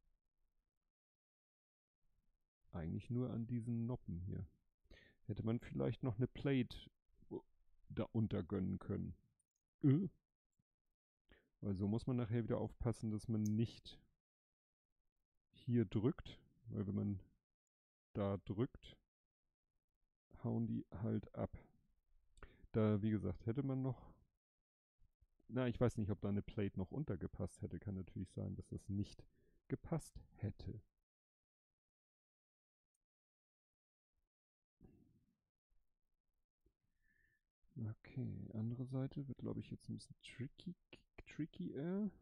eigentlich nur an diesen Noppen hier. Hätte man vielleicht noch eine Plate da untergönnen können. Äh. Weil so muss man nachher wieder aufpassen, dass man nicht hier drückt. Weil wenn man da drückt, hauen die halt ab. Da, wie gesagt, hätte man noch. Na, ich weiß nicht, ob da eine Plate noch untergepasst hätte. Kann natürlich sein, dass das nicht gepasst hätte. Okay, andere Seite wird, glaube ich, jetzt ein bisschen tricky, trickier.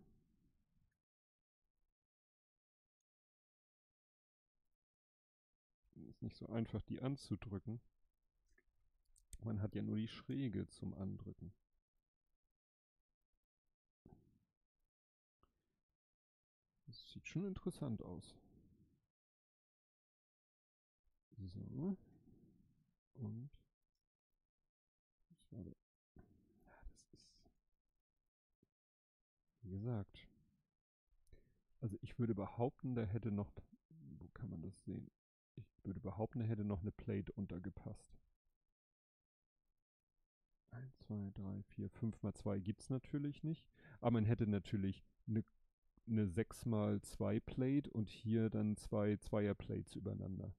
Ist nicht so einfach, die anzudrücken. Man hat ja nur die Schräge zum Andrücken. Das sieht schon interessant aus. So. Und. Das war der. Ja, das ist. Wie gesagt. Also ich würde behaupten, da hätte noch. kann man das sehen. Ich würde behaupten, da hätte noch eine Plate untergepasst. eins, zwei, drei, vier, fünf mal zwei gibt es natürlich nicht. Aber man hätte natürlich eine, eine sechs mal zwei Plate und hier dann zwei Zweier-Plates übereinander.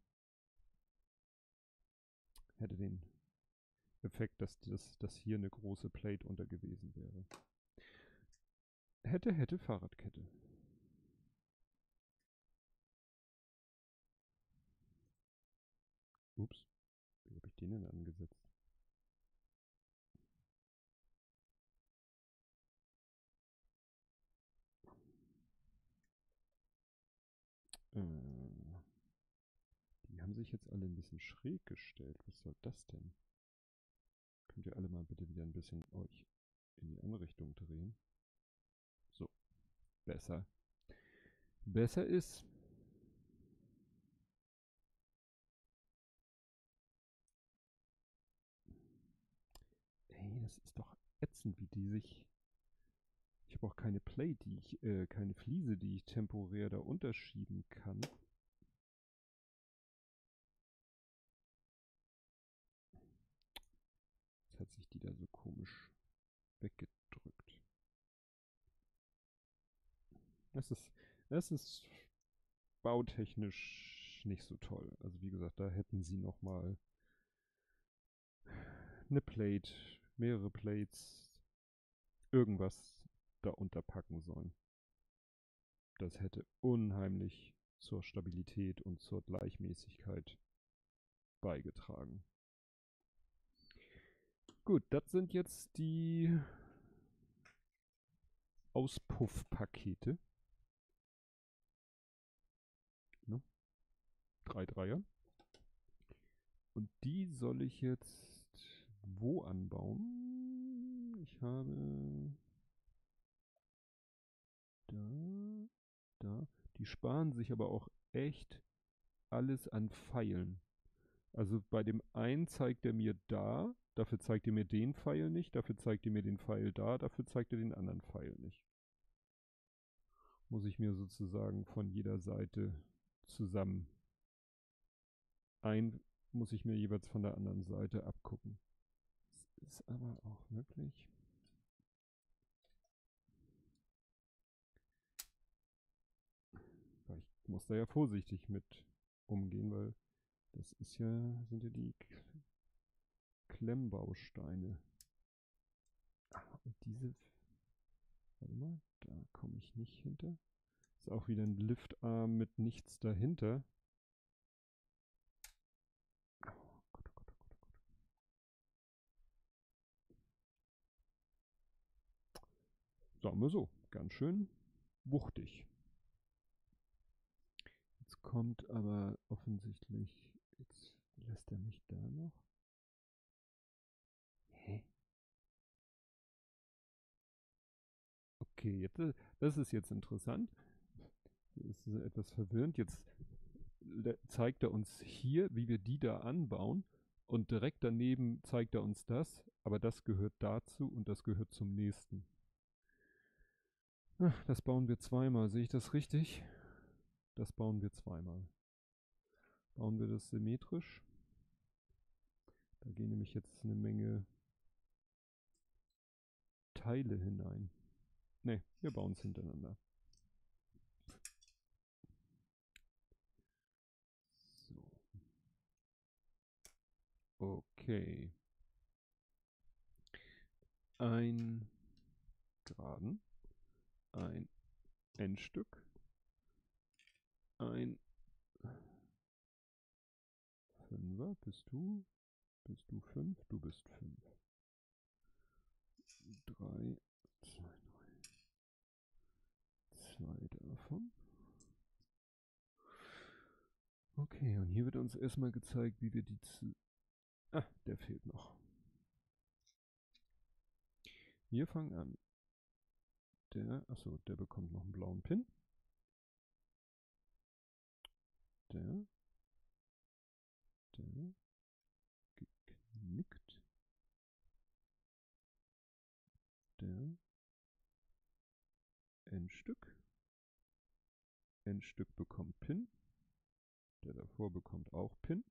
Hätte den Effekt, dass, das, dass hier eine große Plate unter gewesen wäre. Hätte, hätte Fahrradkette. Ups, wie habe ich den denn angesetzt? Äh, die haben sich jetzt alle ein bisschen schräg gestellt. Was soll das denn? Könnt ihr alle mal bitte wieder ein bisschen euch in die andere Richtung drehen? So, besser. Besser ist. Ey, das ist doch ätzend, wie die sich. Ich habe auch keine Plate, die ich, äh, keine Fliese, die ich temporär da unterschieben kann. Jetzt hat sich die da so komisch weggedrückt. Das ist, das ist bautechnisch nicht so toll. Also wie gesagt, da hätten sie noch mal eine Plate, mehrere Plates, irgendwas da unterpacken sollen. Das hätte unheimlich zur Stabilität und zur Gleichmäßigkeit beigetragen. Gut, das sind jetzt die Auspuffpakete. Ne? Drei Dreier. Und die soll ich jetzt wo anbauen? Ich habe da, da. Die sparen sich aber auch echt alles an Pfeilen. Also bei dem einen zeigt er mir da, dafür zeigt er mir den Pfeil nicht, dafür zeigt er mir den Pfeil da, dafür zeigt er den anderen Pfeil nicht. Muss ich mir sozusagen von jeder Seite zusammen ein, muss ich mir jeweils von der anderen Seite abgucken. Das ist aber auch wirklich. Weil ich muss da ja vorsichtig mit umgehen, weil das ist ja, sind ja die Klemmbausteine. Ah, und diese, warte mal, da komme ich nicht hinter. Ist auch wieder ein Liftarm mit nichts dahinter. Oh Gott, oh Gott, oh Gott, oh Gott. Sagen wir so, ganz schön wuchtig. Jetzt kommt aber offensichtlich, jetzt lässt er mich da noch. Hä? Okay, jetzt, das ist jetzt interessant. Das ist etwas verwirrend. Jetzt zeigt er uns hier, wie wir die da anbauen. Und direkt daneben zeigt er uns das. Aber das gehört dazu und das gehört zum nächsten. Ach, das bauen wir zweimal. Sehe ich das richtig? Das bauen wir zweimal. Bauen wir das symmetrisch. Da gehen nämlich jetzt eine Menge Teile hinein. Ne, wir bauen es hintereinander. So. Okay. Ein Geraden. Ein Endstück. Ein Fünfer. Bist du? Bist du fünf? Du bist fünf. Drei. Zwei, drei. Zwei davon. Okay, und hier wird uns erstmal gezeigt, wie wir die zu... Ah, der fehlt noch. Wir fangen an. Der, achso, der bekommt noch einen blauen Pin. Der. Der. Geknickt. Der. Endstück. Endstück bekommt Pin. Der davor bekommt auch Pin.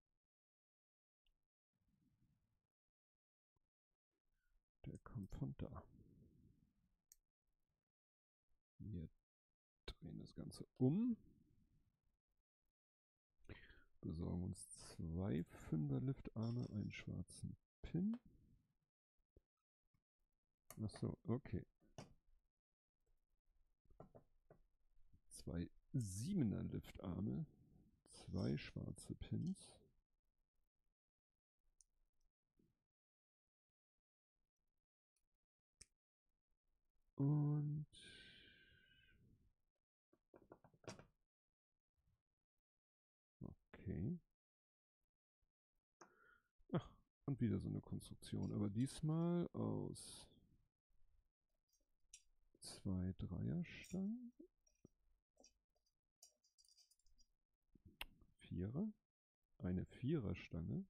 Der kommt von da. Wir drehen das Ganze um. Besorgen uns zwei Fünfer Liftarme, einen schwarzen Pin. Achso, okay. Zwei Siebener Liftarme, zwei schwarze Pins. Und okay. Ach, und wieder so eine Konstruktion, aber diesmal aus zwei Dreierstangen. Vierer. Eine Viererstange.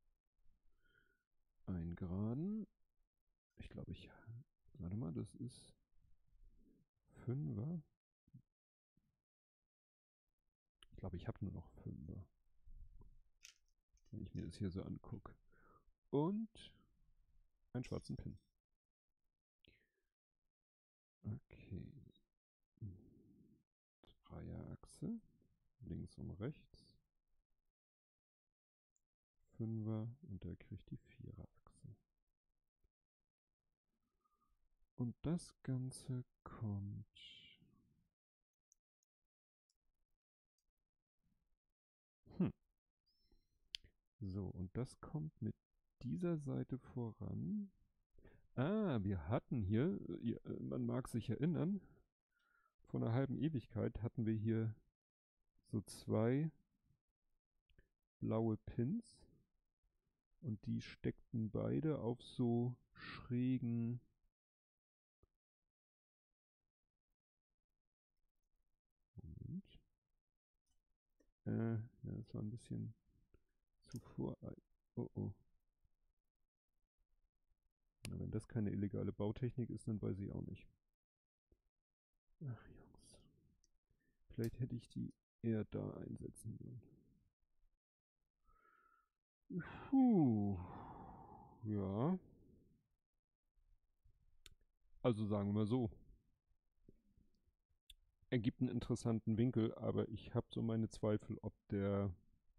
Ein Geraden. Ich glaube, ich. Warte mal, das ist Fünfer. Ich glaube, ich habe nur noch Fünfer. Wenn ich mir das hier so angucke. Und einen schwarzen Pin. Okay. Dreierachse. Links und rechts. Fünfer und der kriegt die Viererachse. Und das Ganze kommt hm. So, und das kommt mit dieser Seite voran. Ah, wir hatten hier, man mag sich erinnern, vor einer halben Ewigkeit hatten wir hier so zwei blaue Pins. Und die steckten beide auf so schrägen Moment. Äh, ja, das war ein bisschen zuvor. Oh oh. Na, wenn das keine illegale Bautechnik ist, dann weiß ich auch nicht. Ach Jungs. Vielleicht hätte ich die eher da einsetzen sollen. Puh. Ja. Also sagen wir mal so. Ergibt einen interessanten Winkel, aber ich habe so meine Zweifel, ob der,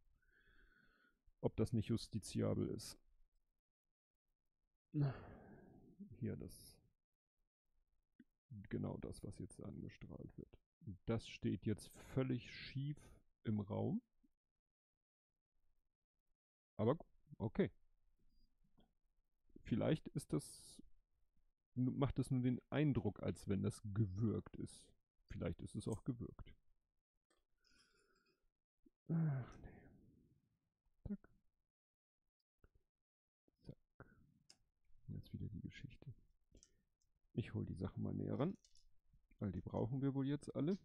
ob das nicht justiziabel ist. Hier das, genau das, was jetzt angestrahlt wird. Das steht jetzt völlig schief im Raum. Aber okay. Vielleicht ist das, macht es nur den Eindruck, als wenn das gewürgt ist. Vielleicht ist es auch gewürgt. Ach nee. Zack. Zack. Jetzt wieder die Geschichte. Ich hole die Sachen mal näher ran, weil die brauchen wir wohl jetzt alle.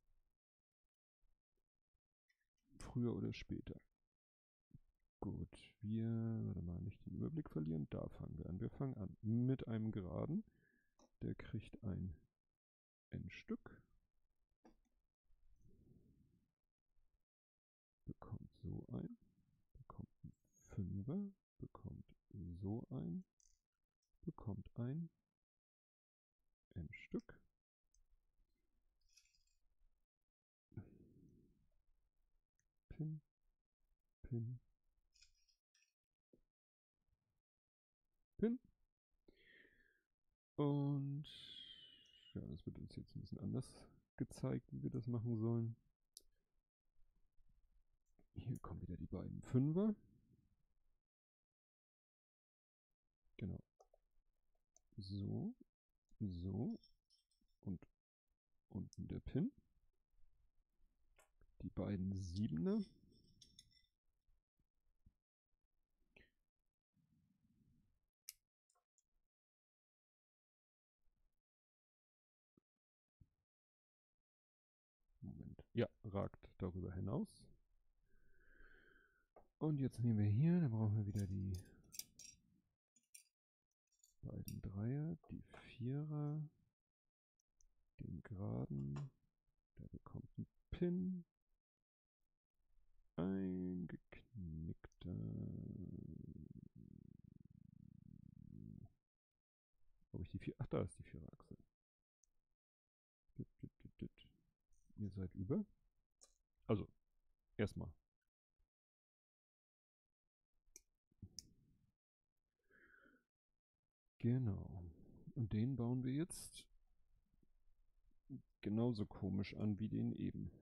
Früher oder später. Gut, wir, warte mal, nicht den Überblick verlieren. Da fangen wir an. Wir fangen an mit einem Geraden. Der kriegt ein Endstück. Bekommt so ein. Bekommt ein Fünfer. Bekommt so ein. Bekommt ein Endstück. Pin. Pin. Pin. Und ja, das wird uns jetzt ein bisschen anders gezeigt, wie wir das machen sollen. Hier kommen wieder die beiden Fünfer. Genau. So, so und unten der Pin. Die beiden Siebener. Moment. Ja, ragt darüber hinaus. Und jetzt nehmen wir hier, dann brauchen wir wieder die beiden Dreier, die Vierer, den Geraden, der bekommt einen Pin. eingeknickter. Wo ich die vier. Ach, da ist die Viererachse. Ihr seid über. Also, erstmal. Genau. Und den bauen wir jetzt genauso komisch an wie den eben.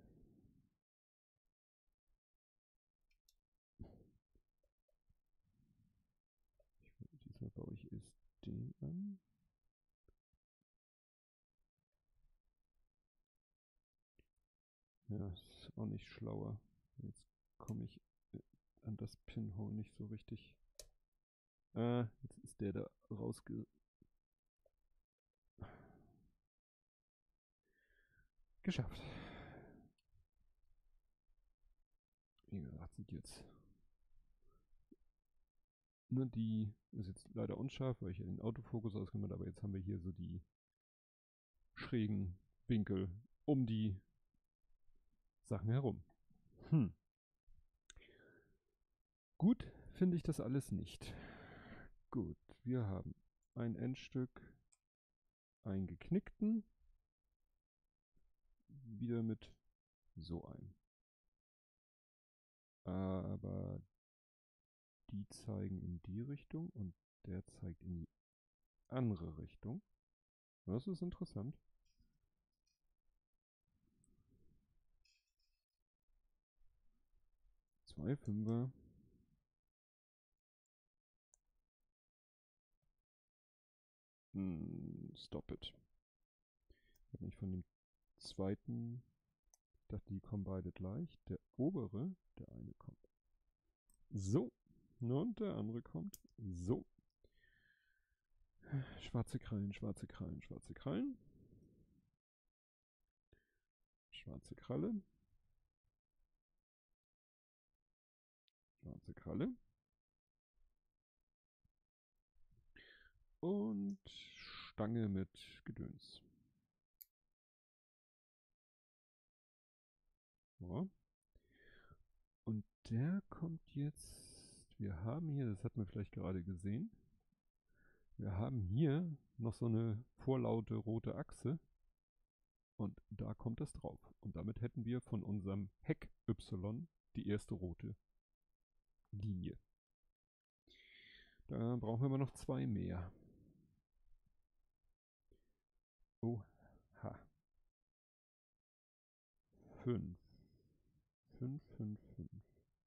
Ich, diesmal baue ich erst den an. Ja, ist auch nicht schlauer. Jetzt komme ich an das Pinhole nicht so richtig. Ah, jetzt ist der da rausge... Geschafft. Wie gesagt, sind jetzt... Ne, die ist jetzt leider unscharf, weil ich ja den Autofokus ausgemacht habe, aber jetzt haben wir hier so die schrägen Winkel um die Sachen herum. Hm. Gut finde ich das alles nicht. Gut, wir haben ein Endstück, einen geknickten, wieder mit so einem. Aber die zeigen in die Richtung und der zeigt in die andere Richtung. Das ist interessant. Zwei Fünfer. Hm, stop it. Ich habe nicht von dem zweiten, ich dachte, die kommen beide gleich. Der obere, der eine kommt so. Und der andere kommt so. Schwarze Krallen, schwarze Krallen, schwarze Krallen. Schwarze Kralle. Schwarze Kralle. Und Stange mit Gedöns. Ja. Und der kommt jetzt, wir haben hier, das hat man vielleicht gerade gesehen, wir haben hier noch so eine vorlaute rote Achse und da kommt das drauf. Und damit hätten wir von unserem Heck Y die erste rote Linie. Da brauchen wir aber noch zwei mehr. Oha. Fünf. Fünf, fünf, fünf.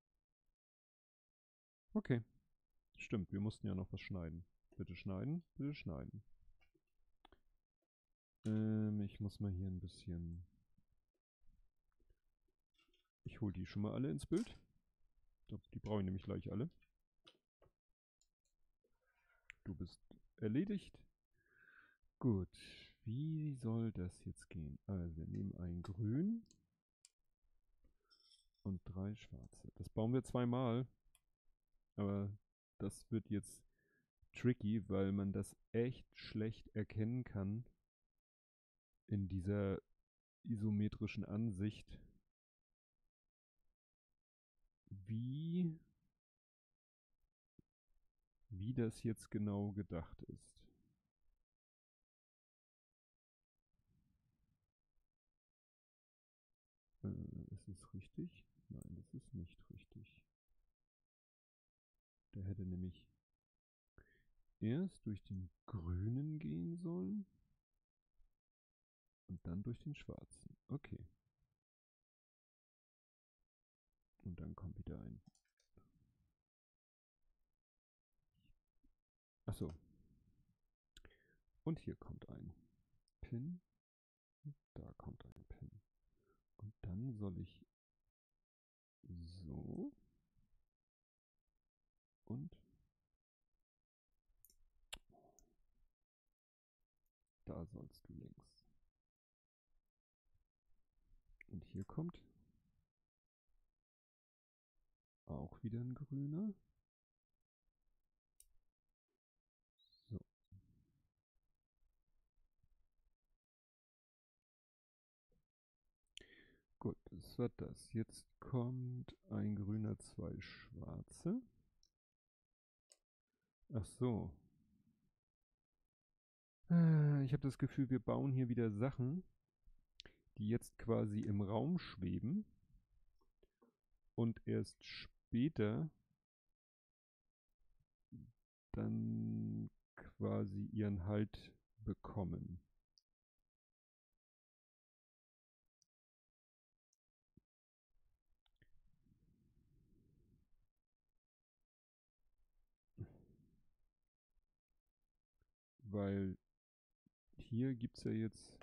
Okay. Stimmt, wir mussten ja noch was schneiden. Bitte schneiden, bitte schneiden. Ähm, ich muss mal hier ein bisschen... Ich hole die schon mal alle ins Bild. Die brauche ich nämlich gleich alle. Du bist erledigt. Gut, wie soll das jetzt gehen? Also wir nehmen ein Grün und drei Schwarze. Das bauen wir zweimal. Aber das wird jetzt tricky, weil man das echt schlecht erkennen kann in dieser isometrischen Ansicht, wie, wie das jetzt genau gedacht ist. Äh, ist es richtig? Nein, das ist nicht richtig. Der hätte nämlich erst durch den grünen gehen sollen und dann durch den schwarzen. Okay. Und dann kommt wieder ein. Achso. Und hier kommt ein Pin. Da kommt ein Pin. Und dann soll ich so und da sollst du links. Und hier kommt auch wieder ein grüner. So. Gut, das war das. Jetzt kommt ein grüner, zwei schwarze. Ach so. Äh, Ich habe das Gefühl, wir bauen hier wieder Sachen, die jetzt quasi im Raum schweben und erst später dann quasi ihren Halt bekommen. Weil hier gibt es ja jetzt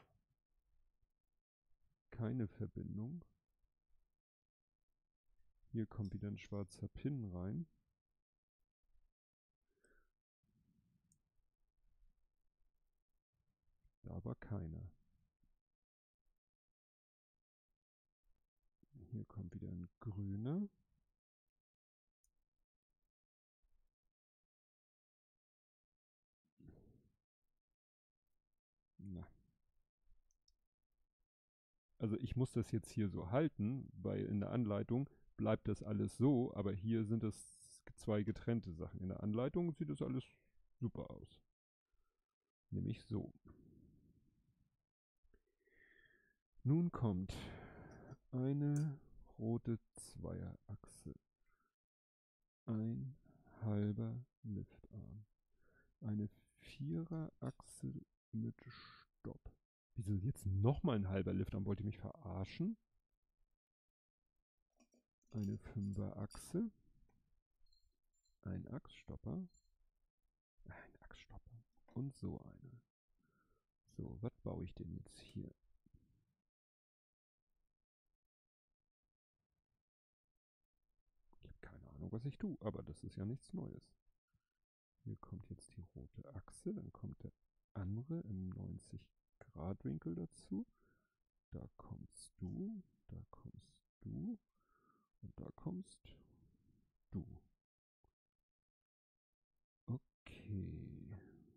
keine Verbindung. Hier kommt wieder ein schwarzer Pin rein. Da war keiner. Hier kommt wieder ein grüner. Na. Also ich muss das jetzt hier so halten, weil in der Anleitung bleibt das alles so, aber hier sind es zwei getrennte Sachen. In der Anleitung sieht das alles super aus. Nämlich so. Nun kommt eine rote Zweierachse. Ein halber Liftarm. Eine Viererachse mit Stopp. Wieso jetzt nochmal ein halber Liftarm? Wollt ihr mich verarschen? Eine Fünferachse. Ein Achsstopper. Ein Achsstopper. Und so eine. So, was baue ich denn jetzt hier? Ich habe keine Ahnung, was ich tue, aber das ist ja nichts Neues. Hier kommt jetzt die rote Achse, dann kommt der andere im neunzig Grad Winkel dazu. Da kommst du, da kommst du und da kommst du. Okay.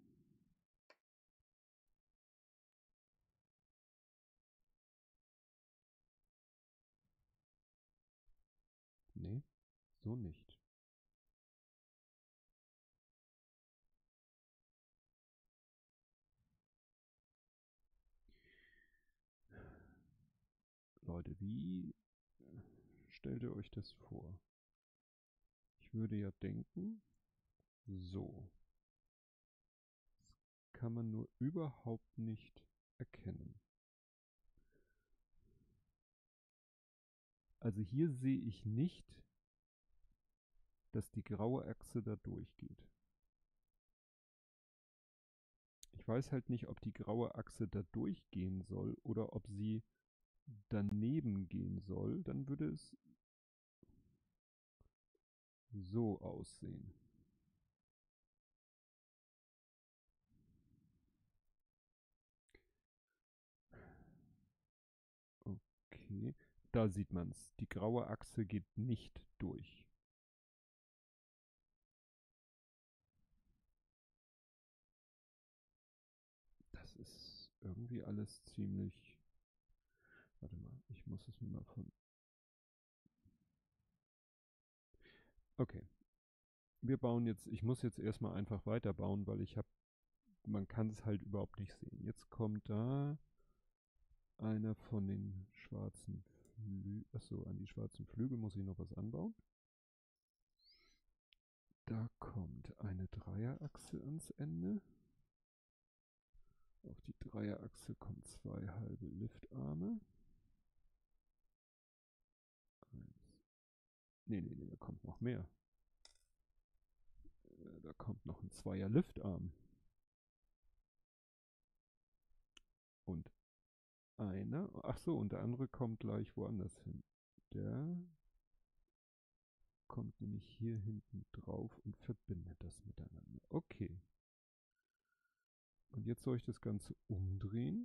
Nee, so nicht. Leute, wie stellt ihr euch das vor? Ich würde ja denken, so. Das kann man nur überhaupt nicht erkennen. Also hier sehe ich nicht, dass die graue Achse da durchgeht. Ich weiß halt nicht, ob die graue Achse da durchgehen soll oder ob sie daneben gehen soll. Dann würde es so aussehen. Okay, da sieht man es. Die graue Achse geht nicht durch. Das ist irgendwie alles ziemlich... Warte mal, ich muss es mir mal von... Okay, wir bauen jetzt... Ich muss jetzt erstmal einfach weiterbauen, weil ich habe... Man kann es halt überhaupt nicht sehen. Jetzt kommt da einer von den schwarzen Flügeln... Achso, an die schwarzen Flügel muss ich noch was anbauen. Da kommt eine Dreierachse ans Ende. Auf die Dreierachse kommen zwei halbe Liftarme. Eins. Nee, nee, nee, da kommt noch mehr. Äh, da kommt noch ein Zweier Liftarm. Und einer. Ach so, und der andere kommt gleich woanders hin. Der kommt nämlich hier hinten drauf und verbindet das miteinander. Okay. Und jetzt soll ich das Ganze umdrehen.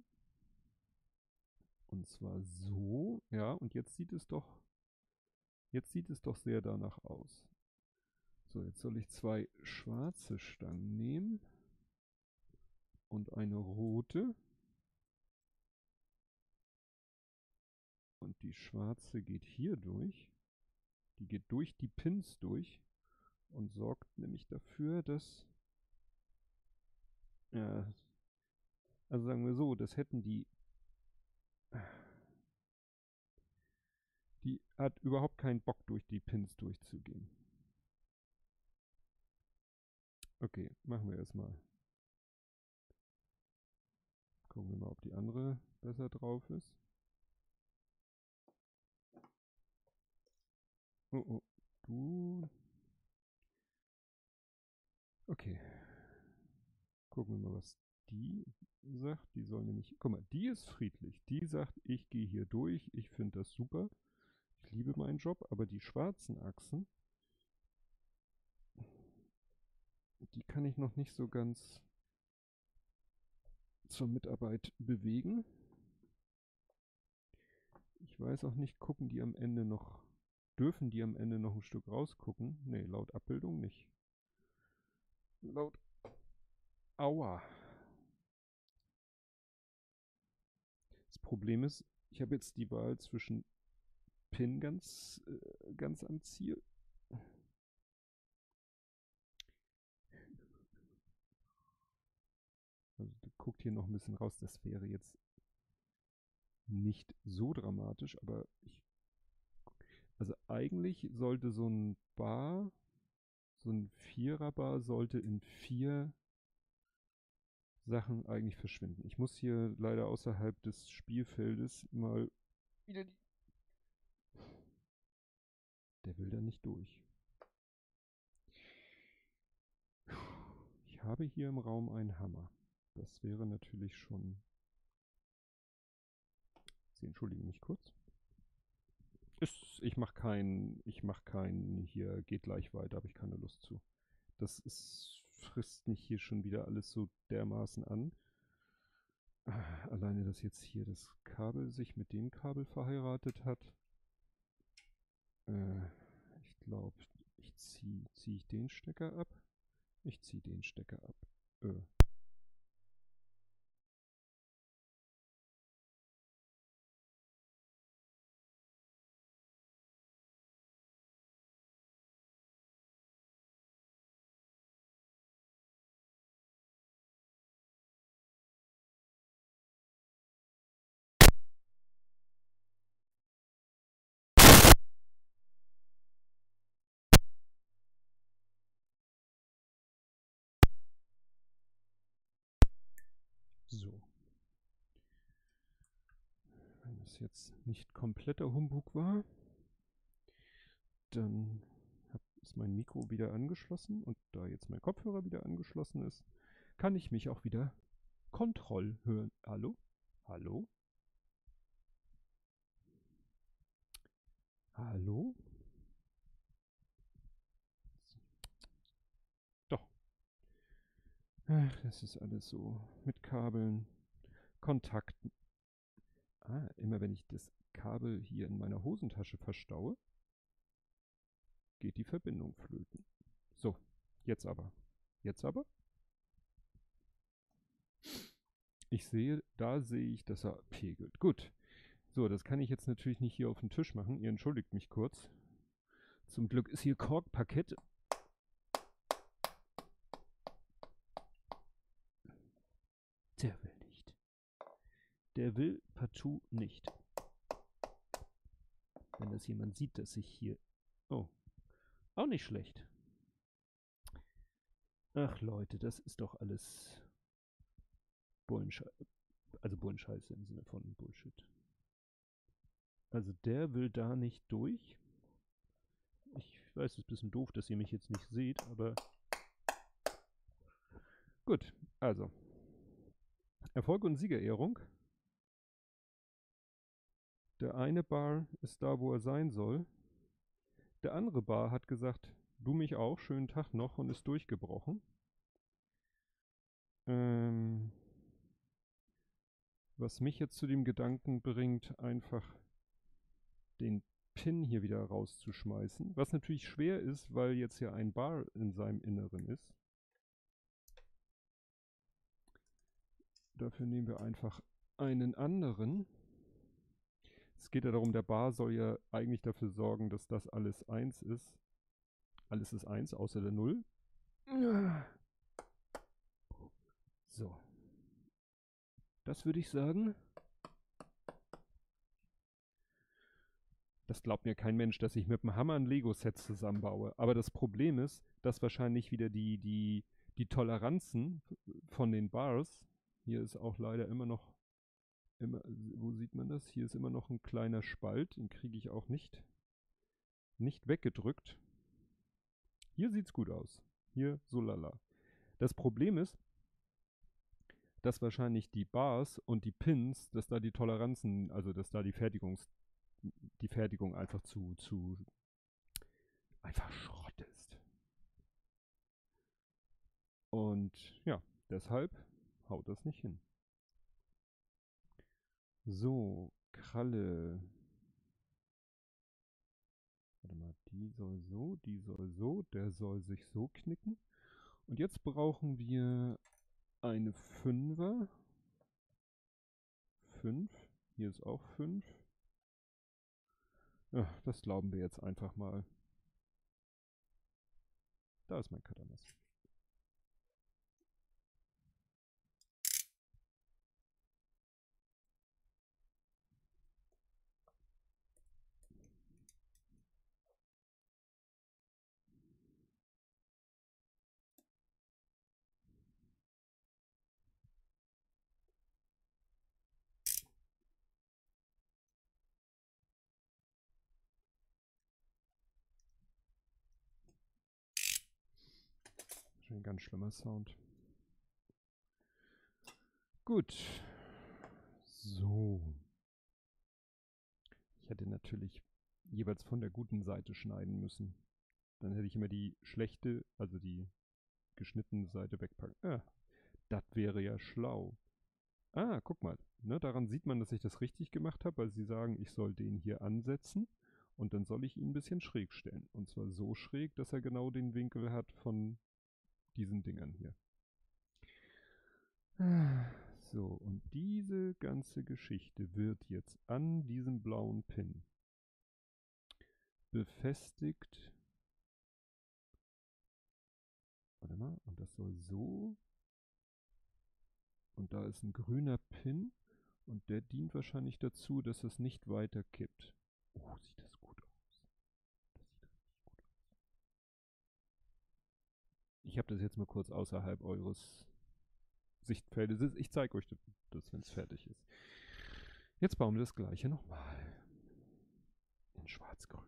Und zwar so. Ja, und jetzt sieht es doch, jetzt sieht es doch sehr danach aus. So, jetzt soll ich zwei schwarze Stangen nehmen und eine rote. Und Und die schwarze geht hier durch. Die geht durch die Pins durch und sorgt nämlich dafür, dass, ja, also sagen wir so, das hätten die, die hat überhaupt keinen Bock, durch die Pins durchzugehen. Okay, machen wir erstmal. Gucken wir mal, ob die andere besser drauf ist. Oh, oh, du. Okay. Gucken wir mal, was die sagt. Die soll nämlich, guck mal, die ist friedlich. Die sagt, ich gehe hier durch, ich finde das super. Ich liebe meinen Job, aber die schwarzen Achsen, die kann ich noch nicht so ganz zur Mitarbeit bewegen. Ich weiß auch nicht, gucken die am Ende noch, dürfen die am Ende noch ein Stück rausgucken? Nee, laut Abbildung nicht. Laut, aua. Das Problem ist, ich habe jetzt die Wahl zwischen Pin ganz, äh, ganz am Ziel. Also guckt hier noch ein bisschen raus, das wäre jetzt nicht so dramatisch, aber ich, also eigentlich sollte so ein Bar, so ein Vierer-Bar sollte in vier Sachen eigentlich verschwinden. Ich muss hier leider außerhalb des Spielfeldes mal wieder die... Der will da nicht durch. Ich habe hier im Raum einen Hammer. Das wäre natürlich schon... Sie entschuldigen mich kurz. Ist, ich mache keinen, ich mache keinen hier, geht gleich weiter, habe ich keine Lust zu. Das ist, frisst mich hier schon wieder alles so dermaßen an. Alleine, dass jetzt hier das Kabel sich mit dem Kabel verheiratet hat. Äh, ich glaube, ich ziehe zieh ich den Stecker ab. Ich ziehe den Stecker ab. Äh. So. Wenn das jetzt nicht kompletter Humbug war, dann hab, ist mein Mikro wieder angeschlossen und da jetzt mein Kopfhörer wieder angeschlossen ist, kann ich mich auch wieder Kontroll hören. Hallo? Hallo? Hallo? Doch. Ach, das ist alles so mit Kabeln, Kontakten. Ah, immer wenn ich das Kabel hier in meiner Hosentasche verstaue, geht die Verbindung flöten. So, jetzt aber. Jetzt aber? Ich sehe, da sehe ich, dass er pegelt. Gut. So, das kann ich jetzt natürlich nicht hier auf den Tisch machen. Ihr entschuldigt mich kurz. Zum Glück ist hier Korkparkett. Der will nicht. Der will partout nicht. Wenn das jemand sieht, dass ich hier... Oh, auch nicht schlecht. Ach Leute, das ist doch alles Bullenscheiße. Also Bullenscheiße im Sinne von Bullshit. Also der will da nicht durch. Ich weiß, es ist ein bisschen doof, dass ihr mich jetzt nicht seht, aber... Gut, also. Erfolg und Siegerehrung. Der eine Bar ist da, wo er sein soll. Der andere Bar hat gesagt, du mich auch, schönen Tag noch, und ist durchgebrochen. Ähm, was mich jetzt zu dem Gedanken bringt, einfach den Pin hier wieder rauszuschmeißen. Was natürlich schwer ist, weil jetzt ja ein Bar in seinem Inneren ist. Dafür nehmen wir einfach einen anderen. Es geht ja darum, der Bar soll ja eigentlich dafür sorgen, dass das alles eins ist. Alles ist eins, außer der Null. So. Das würde ich sagen. Das glaubt mir kein Mensch, dass ich mit dem Hammer ein Lego-Set zusammenbaue. Aber das Problem ist, dass wahrscheinlich wieder die, die, die Toleranzen von den Bars, hier ist auch leider immer noch, immer, wo sieht man das? Hier ist immer noch ein kleiner Spalt, den kriege ich auch nicht, nicht weggedrückt. Hier sieht's gut aus. Hier so lala. Das Problem ist, dass wahrscheinlich die Bars und die Pins, dass da die Toleranzen, also dass da die Fertigungs, die Fertigung einfach zu, zu, einfach Schrott ist. Und ja, deshalb haut das nicht hin. So, Kralle. Warte mal, die soll so, die soll so, der soll sich so knicken. Und jetzt brauchen wir eine Fünfer. Fünf. Hier ist auch fünf. Ja, das glauben wir jetzt einfach mal. Da ist mein Katanas. Schon ein ganz schlimmer Sound. Gut. So. Ich hätte natürlich jeweils von der guten Seite schneiden müssen. Dann hätte ich immer die schlechte, also die geschnittene Seite wegpacken. Ah, das wäre ja schlau. Ah, guck mal. Ne, daran sieht man, dass ich das richtig gemacht habe, weil sie sagen, ich soll den hier ansetzen und dann soll ich ihn ein bisschen schräg stellen. Und zwar so schräg, dass er genau den Winkel hat von diesen Dingern hier. So, und diese ganze Geschichte wird jetzt an diesem blauen Pin befestigt. Warte mal, und das soll so. Und da ist ein grüner Pin und der dient wahrscheinlich dazu, dass es nicht weiter kippt. Oh, sieht das gut aus. Das sieht richtig gut aus. Ich habe das jetzt mal kurz außerhalb eures Sichtfeldes. Ich zeige euch das, wenn es fertig ist. Jetzt bauen wir das gleiche nochmal. In schwarz-grün.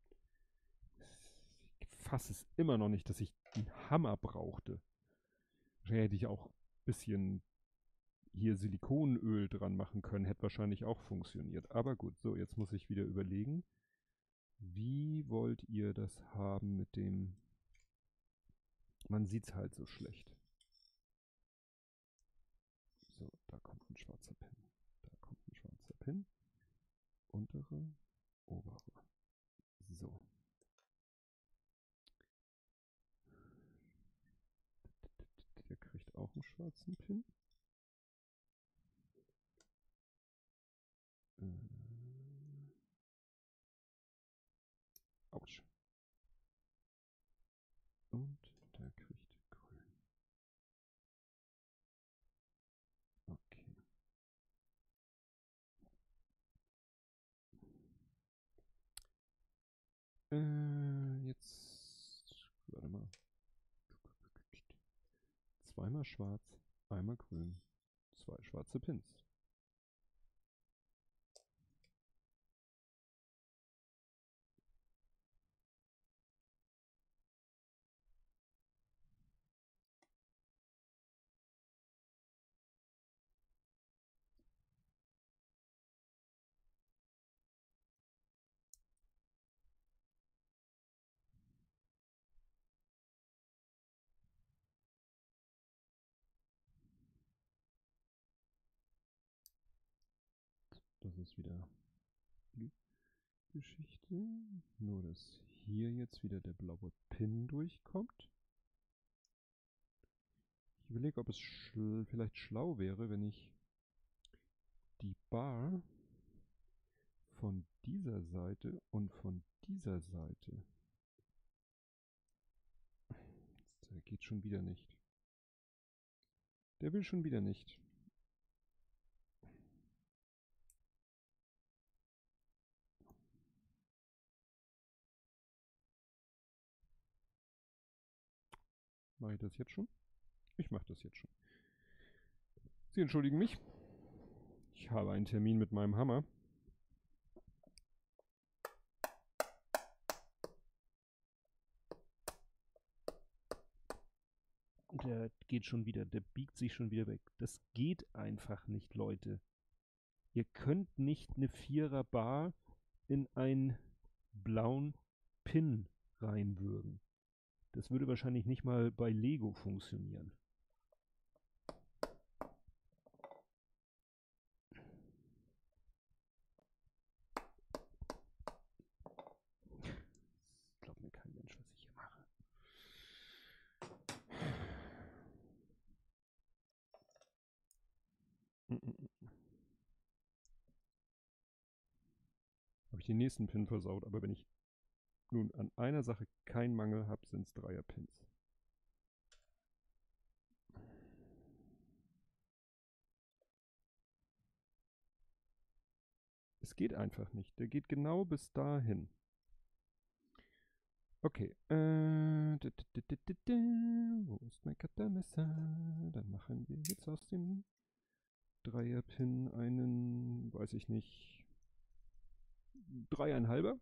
Ich fasse es immer noch nicht, dass ich einen Hammer brauchte. Wahrscheinlich hätte ich auch ein bisschen hier Silikonöl dran machen können. Hätte wahrscheinlich auch funktioniert. Aber gut, so, jetzt muss ich wieder überlegen. Wie wollt ihr das haben mit dem... Man sieht es halt so schlecht. So, da kommt ein schwarzer Pin. Da kommt ein schwarzer Pin. Untere, obere. So. Der kriegt auch einen schwarzen Pin. Äh. Autsch. Und der kriegt grün. Okay. Äh, jetzt, warte mal. Zweimal schwarz, einmal grün, zwei schwarze Pins. Das ist wieder die Geschichte. Nur, dass hier jetzt wieder der blaue Pin durchkommt. Ich überlege, ob es schl vielleicht schlau wäre, wenn ich die Bar von dieser Seite und von dieser Seite. Der geht schon wieder nicht. Der will schon wieder nicht. Mache ich das jetzt schon? Ich mache das jetzt schon. Sie entschuldigen mich. Ich habe einen Termin mit meinem Hammer. Der geht schon wieder, der biegt sich schon wieder weg. Das geht einfach nicht, Leute. Ihr könnt nicht eine Vierer Bar in einen blauen Pin reinwürgen. Das würde wahrscheinlich nicht mal bei Lego funktionieren. Glaubt mir kein Mensch, was ich hier mache. Habe ich den nächsten Pin versaut, aber wenn ich nun an einer Sache keinen Mangel habe, sind es Dreier-Pins. Es geht einfach nicht. Der geht genau bis dahin. Okay. Äh, d -d -d -d -d Wo ist mein Cuttermesser? Dann machen wir jetzt aus dem Dreier-Pin einen, weiß ich nicht, dreieinhalber.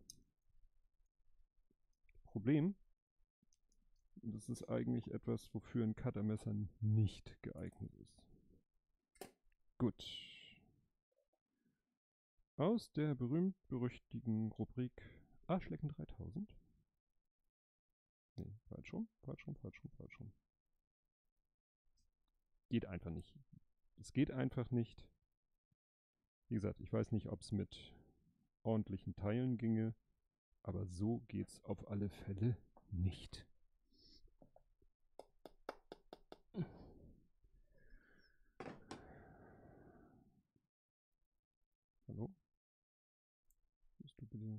Problem, das ist eigentlich etwas, wofür ein Cuttermesser nicht geeignet ist. Gut. Aus der berühmt-berüchtigten Rubrik Arschlecken dreitausend. Nee, falsch rum, falsch rum, falsch rum, falsch rum. Geht einfach nicht. Es geht einfach nicht. Wie gesagt, ich weiß nicht, ob es mit ordentlichen Teilen ginge, aber so geht's auf alle Fälle nicht. Hallo? Bist du bitte?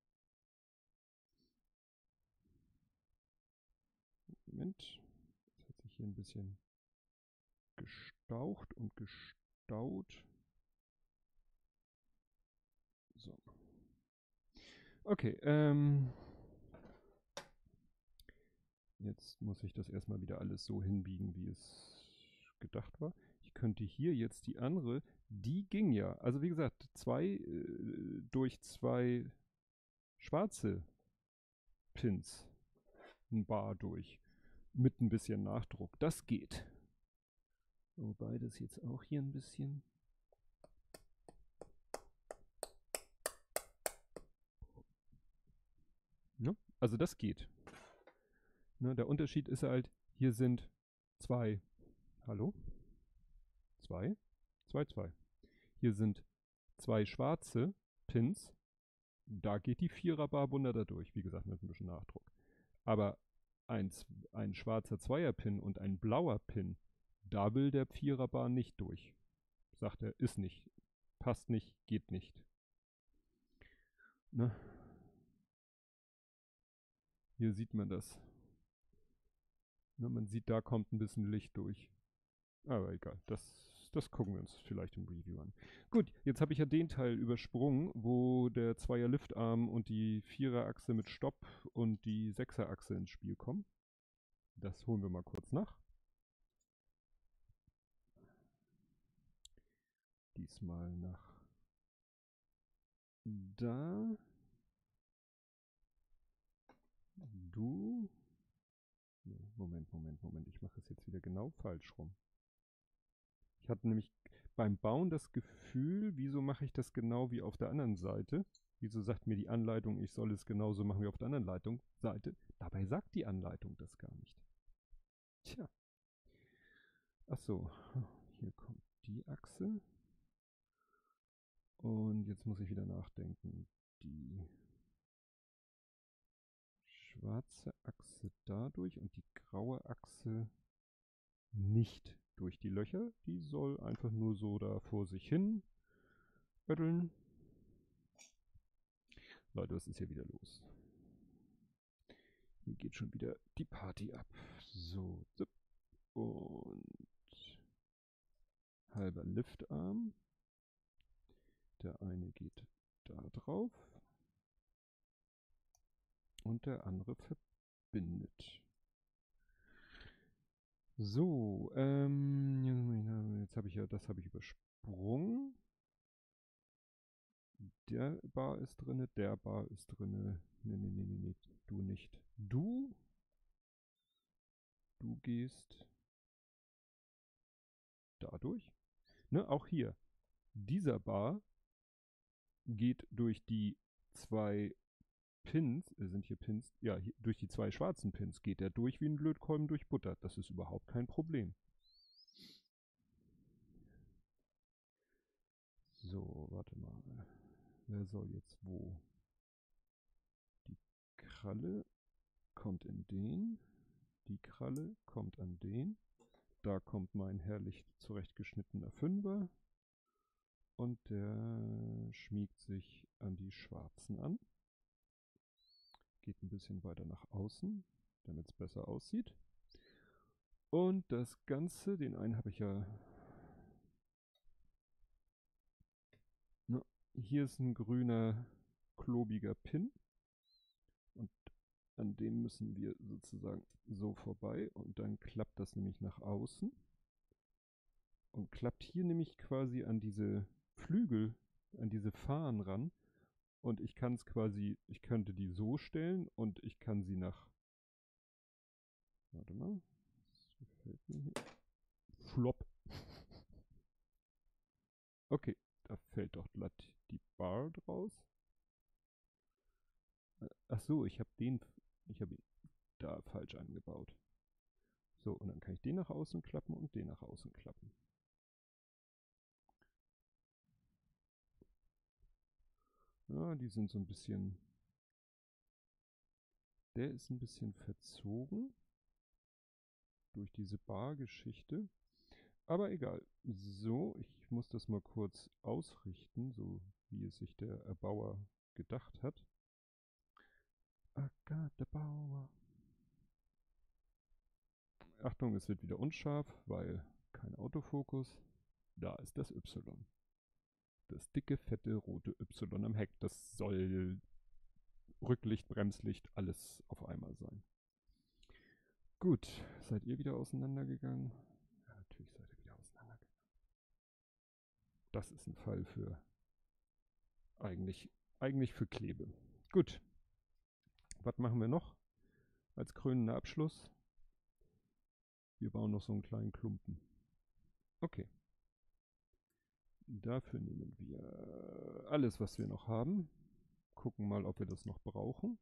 Moment. Jetzt hat sich hier ein bisschen gestaucht und gestaut. So. Okay, ähm. Jetzt muss ich das erstmal wieder alles so hinbiegen, wie es gedacht war. Ich könnte hier jetzt die andere, die ging ja. Also wie gesagt, zwei äh, durch zwei schwarze Pins, ein Bar durch, mit ein bisschen Nachdruck. Das geht. Wobei das jetzt auch hier ein bisschen... Ja, also das geht. Ne, der Unterschied ist halt, hier sind zwei, hallo? Zwei? Zwei, zwei. Hier sind zwei schwarze Pins. Da geht die Vierer-Bar wunderbar durch, wie gesagt, mit ein bisschen Nachdruck. Aber ein, ein schwarzer Zweier-Pin und ein blauer Pin, da will der Vierer-Bar nicht durch. Sagt er, ist nicht, passt nicht, geht nicht. Ne? Hier sieht man das. Ne, man sieht, da kommt ein bisschen Licht durch. Aber egal, das, das gucken wir uns vielleicht im Review an. Gut, jetzt habe ich ja den Teil übersprungen, wo der Zweier Liftarm und die Vierer-Achse mit Stopp und die Sechser-Achse ins Spiel kommen. Das holen wir mal kurz nach. Diesmal nach da. Du. Nee, Moment, Moment, Moment. Ich mache es jetzt wieder genau falsch rum. Ich hatte nämlich beim Bauen das Gefühl, wieso mache ich das genau wie auf der anderen Seite? Wieso sagt mir die Anleitung, ich soll es genauso machen wie auf der anderen Leitung, Seite? Dabei sagt die Anleitung das gar nicht. Tja. Ach so, hier kommt die Achse. Und jetzt muss ich wieder nachdenken. Die schwarze Achse dadurch und die graue Achse nicht durch die Löcher. Die soll einfach nur so da vor sich hin ödeln. Leute, was ist hier wieder los? Hier geht schon wieder die Party ab. So, zip. Und halber Liftarm. Der eine geht da drauf. Und der andere verbindet. So, ähm, jetzt habe ich ja, das habe ich übersprungen. Der Bar ist drinne, der Bar ist drinne. Nee, nee, nee, nee, nee, du nicht. Du, du gehst dadurch. Ne, auch hier. Dieser Bar geht durch die zwei Pins, äh, sind hier Pins, ja, hier, durch die zwei schwarzen Pins geht er durch wie ein Lötkolben durch Butter. Das ist überhaupt kein Problem. So, warte mal. Wer soll jetzt wo? Die Kralle kommt in den. Die Kralle kommt an den. Da kommt mein herrlich zurechtgeschnittener Fünfer. Und der schmiegt sich an die Schwarzen an. Geht ein bisschen weiter nach außen, damit es besser aussieht. Und das Ganze, den einen habe ich ja... Na, hier ist ein grüner, klobiger Pin. Und an dem müssen wir sozusagen so vorbei. Und dann klappt das nämlich nach außen. Und klappt hier nämlich quasi an diese Flügel, an diese Fahnen ran. Und ich kann es quasi, ich könnte die so stellen und ich kann sie nach... Warte mal. Das gefällt mir hier. Flop. Okay, da fällt doch glatt die Bar draus. Ach so, ich habe den, ich habe ihn da falsch eingebaut. So, und dann kann ich den nach außen klappen und den nach außen klappen. Ja, die sind so ein bisschen, der ist ein bisschen verzogen durch diese Bar-Geschichte. Aber egal. So, ich muss das mal kurz ausrichten, so wie es sich der Erbauer gedacht hat. I got the Bauer. Achtung, es wird wieder unscharf, weil kein Autofokus. Da ist das Y. Das dicke, fette, rote Y am Heck. Das soll Rücklicht, Bremslicht, alles auf einmal sein. Gut, seid ihr wieder auseinandergegangen? Ja, natürlich seid ihr wieder auseinandergegangen. Das ist ein Fall für eigentlich, eigentlich für Klebe. Gut. Was machen wir noch als krönender Abschluss? Wir bauen noch so einen kleinen Klumpen. Okay. Dafür nehmen wir alles, was wir noch haben. Gucken mal, ob wir das noch brauchen.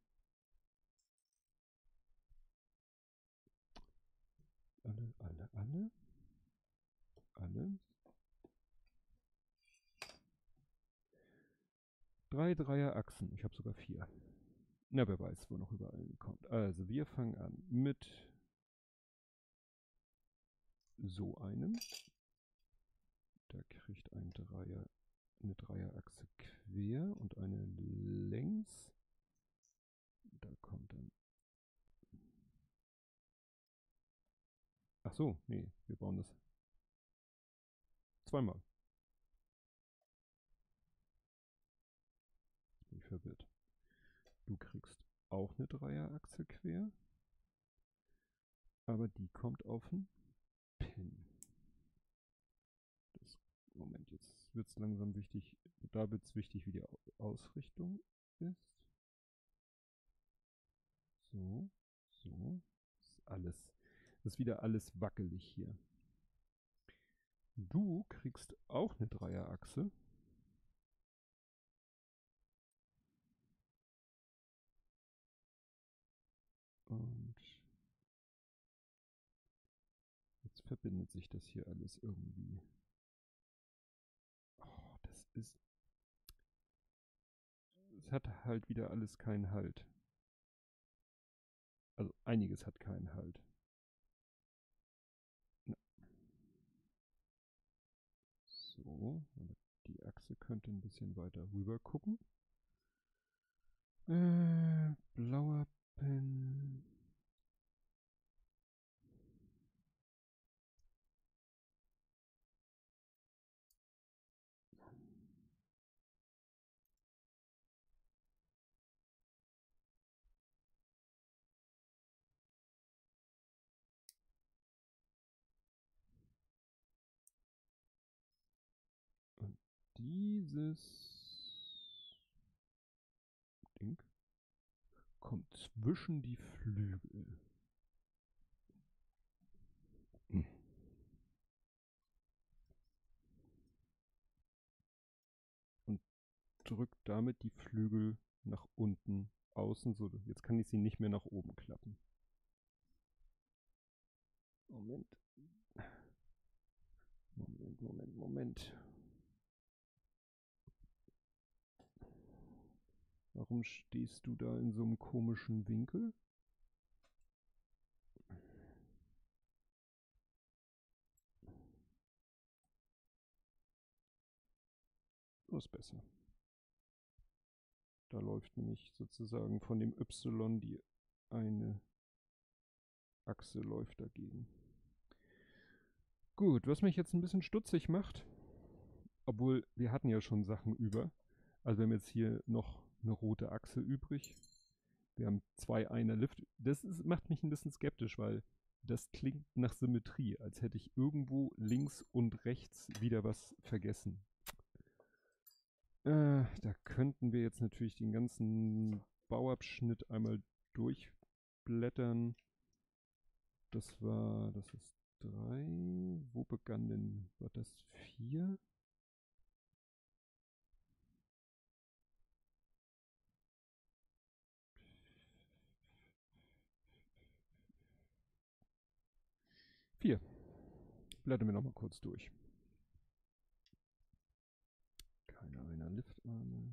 Alle, alle, alle. Alle. Drei Dreierachsen. Ich habe sogar vier. Na, wer weiß, wo noch überall kommt. Also, wir fangen an mit so einem. Da kriegt ein Dreier, eine Dreierachse quer und eine längs. Da kommt dann... Ach so, nee, wir bauen das zweimal. Jetzt bin ich verwirrt. Du kriegst auch eine Dreierachse quer, aber die kommt auf den Pin. Das, Moment, jetzt wird es langsam wichtig, da wird es wichtig, wie die Ausrichtung ist. So, so, das ist alles, das ist wieder alles wackelig hier. Du kriegst auch eine Dreierachse. Und jetzt verbindet sich das hier alles irgendwie. Oh, das ist... Es hat halt wieder alles keinen Halt. Also einiges hat keinen Halt. Na. So, die Achse könnte ein bisschen weiter rüber gucken. Äh, blauer Pen. Und dieses Ding kommt zwischen die Flügel. Hm. Und drückt damit die Flügel nach unten außen. So, jetzt kann ich sie nicht mehr nach oben klappen. Moment. Moment, Moment, Moment. Warum stehst du da in so einem komischen Winkel? So ist besser. Da läuft nämlich sozusagen von dem Y die eine Achse läuft dagegen. Gut, was mich jetzt ein bisschen stutzig macht, obwohl wir hatten ja schon Sachen über. Also wir haben jetzt hier noch eine rote Achse übrig. Wir haben zwei Einer Lift. Das ist, macht mich ein bisschen skeptisch, weil das klingt nach Symmetrie, als hätte ich irgendwo links und rechts wieder was vergessen. Äh, da könnten wir jetzt natürlich den ganzen Bauabschnitt einmal durchblättern. Das war, das ist drei. Wo begann denn, war das vier? Vier. Blättern wir nochmal kurz durch. Keine einer Liftarme.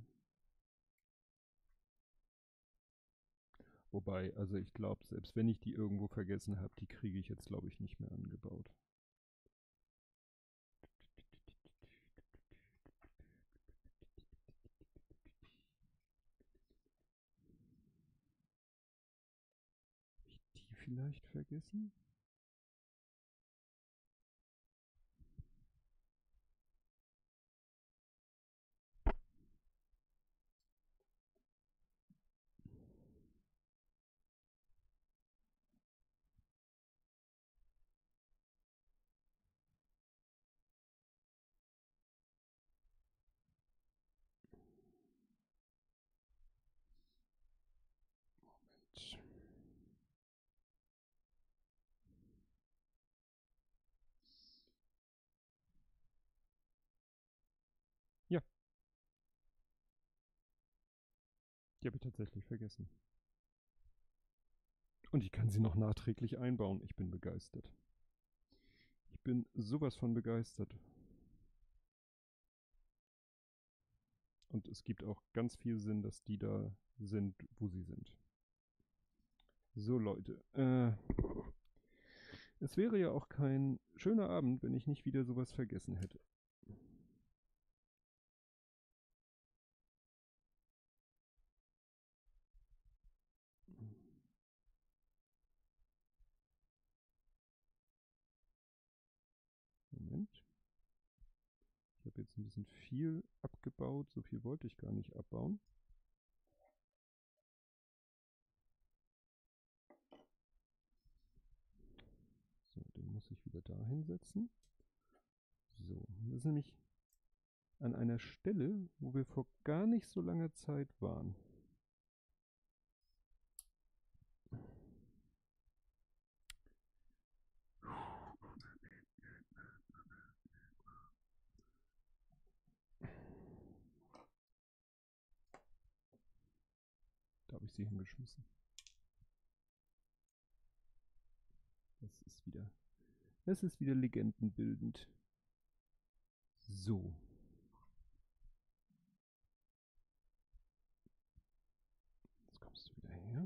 Wobei, also ich glaube, selbst wenn ich die irgendwo vergessen habe, die kriege ich jetzt, glaube ich, nicht mehr angebaut. Habe ich die vielleicht vergessen? Ja, die habe ich tatsächlich vergessen. Und ich kann sie noch nachträglich einbauen. Ich bin begeistert. Ich bin sowas von begeistert. Und es gibt auch ganz viel Sinn, dass die da sind, wo sie sind. So Leute, äh, es wäre ja auch kein schöner Abend, wenn ich nicht wieder sowas vergessen hätte. Moment. Ich habe jetzt ein bisschen viel abgebaut. So viel wollte ich gar nicht abbauen. So, den muss ich wieder da hinsetzen. So, das ist nämlich an einer Stelle, wo wir vor gar nicht so langer Zeit waren. Da habe ich sie hingeschmissen. Das ist wieder, das ist wieder legendenbildend. So. Jetzt kommst du wieder her.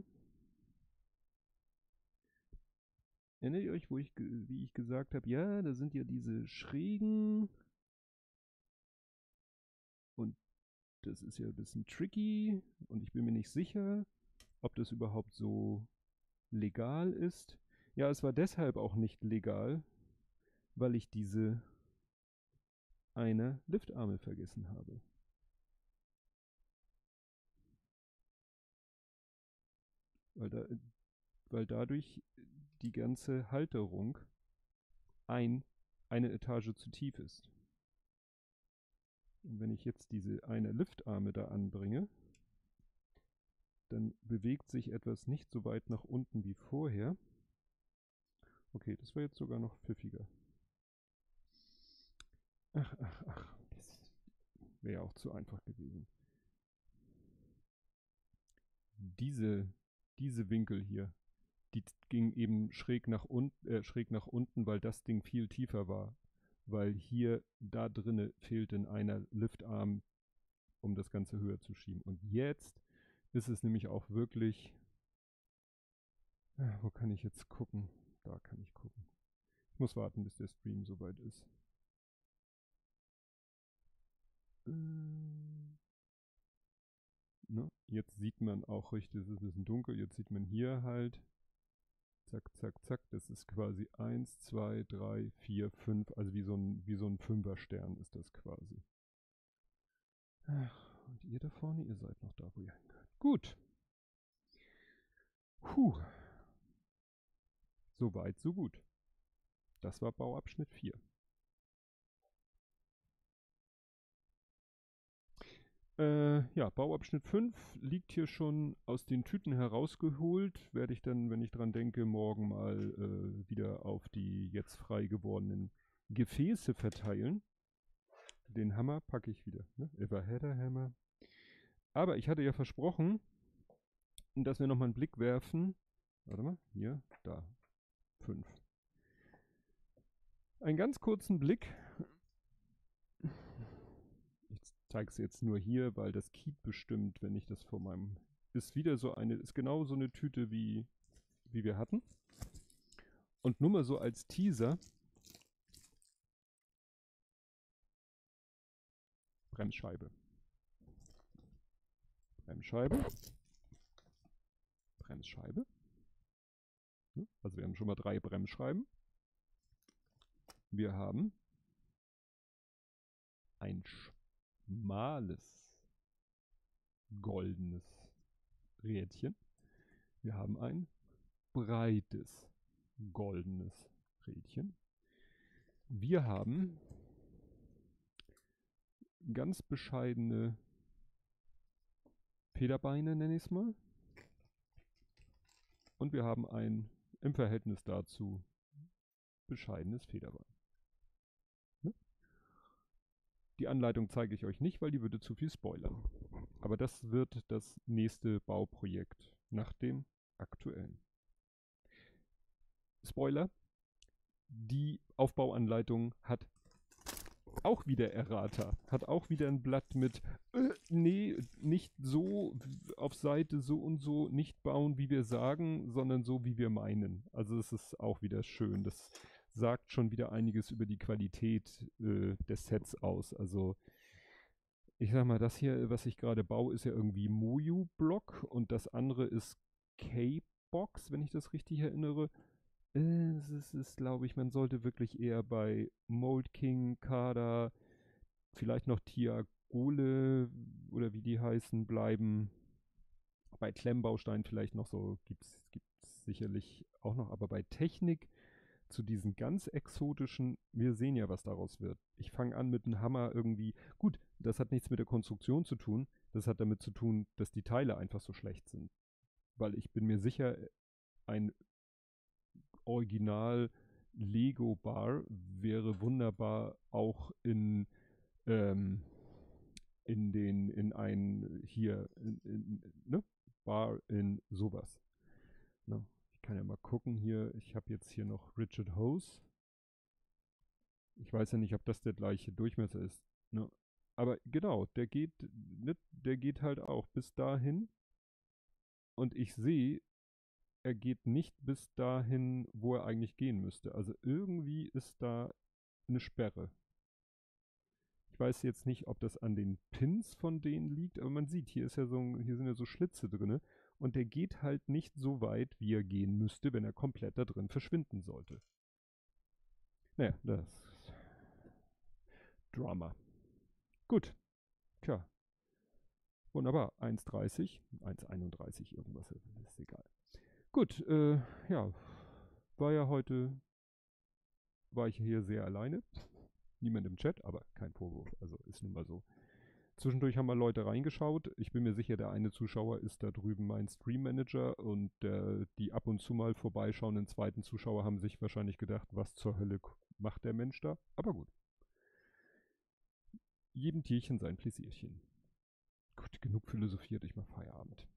Erinnert ihr euch, wo ich, wie ich gesagt habe, ja, da sind ja diese schrägen und Das ist ja ein bisschen tricky und ich bin mir nicht sicher, ob das überhaupt so legal ist. Ja, es war deshalb auch nicht legal, weil ich diese eine Liftarme vergessen habe. Weil, da, weil dadurch die ganze Halterung ein, eine Etage zu tief ist. Und wenn ich jetzt diese eine Liftarme da anbringe, dann bewegt sich etwas nicht so weit nach unten wie vorher. Okay, das war jetzt sogar noch pfiffiger. Ach, ach, ach. Das wäre ja auch zu einfach gewesen. Diese, diese Winkel hier, die ging eben schräg nach unten, äh, schräg nach unten, weil das Ding viel tiefer war. Weil hier, da drinne fehlt in einer Liftarm, um das Ganze höher zu schieben. Und jetzt ist es nämlich auch wirklich, ja, wo kann ich jetzt gucken? Da kann ich gucken. Ich muss warten, bis der Stream soweit ist. Ähm, ne? Jetzt sieht man auch richtig, es ist ein bisschen dunkel, jetzt sieht man hier halt, zack, zack, zack, das ist quasi eins, zwei, drei, vier, fünf, also wie so ein, wie so ein Fünferstern ist das quasi. Ach, und ihr da vorne, ihr seid noch da, wo ihr hingehört. Gut. Puh. So weit, so gut. Das war Bauabschnitt vier. Äh, ja, Bauabschnitt fünf liegt hier schon aus den Tüten herausgeholt. Werde ich dann, wenn ich dran denke, morgen mal äh, wieder auf die jetzt frei gewordenen Gefäße verteilen. Den Hammer packe ich wieder. Ne? Everheader Hammer. Aber ich hatte ja versprochen, dass wir nochmal einen Blick werfen. Warte mal, hier, da. fünf. Einen ganz kurzen Blick. Ich zeige es jetzt nur hier, weil das Keep bestimmt, wenn ich das vor meinem... Ist wieder so eine, ist genau so eine Tüte, wie, wie wir hatten. Und nur mal so als Teaser. Bremsscheibe. Bremsscheibe. Bremsscheibe. Also wir haben schon mal drei Bremsscheiben. Wir haben ein schmales, goldenes Rädchen. Wir haben ein breites, goldenes Rädchen. Wir haben ganz bescheidene Federbeine, nenne ich es mal. Und wir haben ein im Verhältnis dazu bescheidenes Federbein. Ne? Die Anleitung zeige ich euch nicht, weil die würde zu viel spoilern. Aber das wird das nächste Bauprojekt nach dem aktuellen. Spoiler, die Aufbauanleitung hat auch wieder Errata, hat auch wieder ein Blatt mit, äh, nee, nicht so auf Seite so und so, nicht bauen, wie wir sagen, sondern so, wie wir meinen. Also es ist auch wieder schön. Das sagt schon wieder einiges über die Qualität äh, des Sets aus. Also ich sag mal, das hier, was ich gerade baue, ist ja irgendwie Moju-Block und das andere ist K-Box, wenn ich das richtig erinnere. Es ist, ist glaube ich, man sollte wirklich eher bei Mold King, Kada, vielleicht noch Tiagole oder wie die heißen, bleiben. Bei Klemmbausteinen vielleicht noch so, gibt es sicherlich auch noch, aber bei Technik zu diesen ganz exotischen, wir sehen ja, was daraus wird. Ich fange an mit einem Hammer irgendwie, gut, das hat nichts mit der Konstruktion zu tun, das hat damit zu tun, dass die Teile einfach so schlecht sind. Weil ich bin mir sicher, ein Original Lego Bar wäre wunderbar auch in ähm, in den in ein hier in, in, ne? Bar in sowas. Ne? Ich kann ja mal gucken hier. Ich habe jetzt hier noch Richard Hose. Ich weiß ja nicht, ob das der gleiche Durchmesser ist. Ne? Aber genau, der geht, ne? Der geht halt auch bis dahin. Und ich sehe, er geht nicht bis dahin, wo er eigentlich gehen müsste. Also irgendwie ist da eine Sperre. Ich weiß jetzt nicht, ob das an den Pins von denen liegt, aber man sieht, hier ist ja so ein, hier sind ja so Schlitze drinne und der geht halt nicht so weit, wie er gehen müsste, wenn er komplett da drin verschwinden sollte. Naja, das ist Drama. Gut, tja. Wunderbar, eins dreißig, eins einunddreißig, irgendwas, ist egal. Gut, äh, ja, war ja heute, war ich hier sehr alleine. Niemand im Chat, aber kein Vorwurf, also ist nun mal so. Zwischendurch haben mal Leute reingeschaut. Ich bin mir sicher, der eine Zuschauer ist da drüben mein Stream Manager und der, die ab und zu mal vorbeischauenden zweiten Zuschauer haben sich wahrscheinlich gedacht, was zur Hölle macht der Mensch da? Aber gut. Jedem Tierchen sein Pläsierchen. Gut, genug philosophiert, ich mach Feierabend.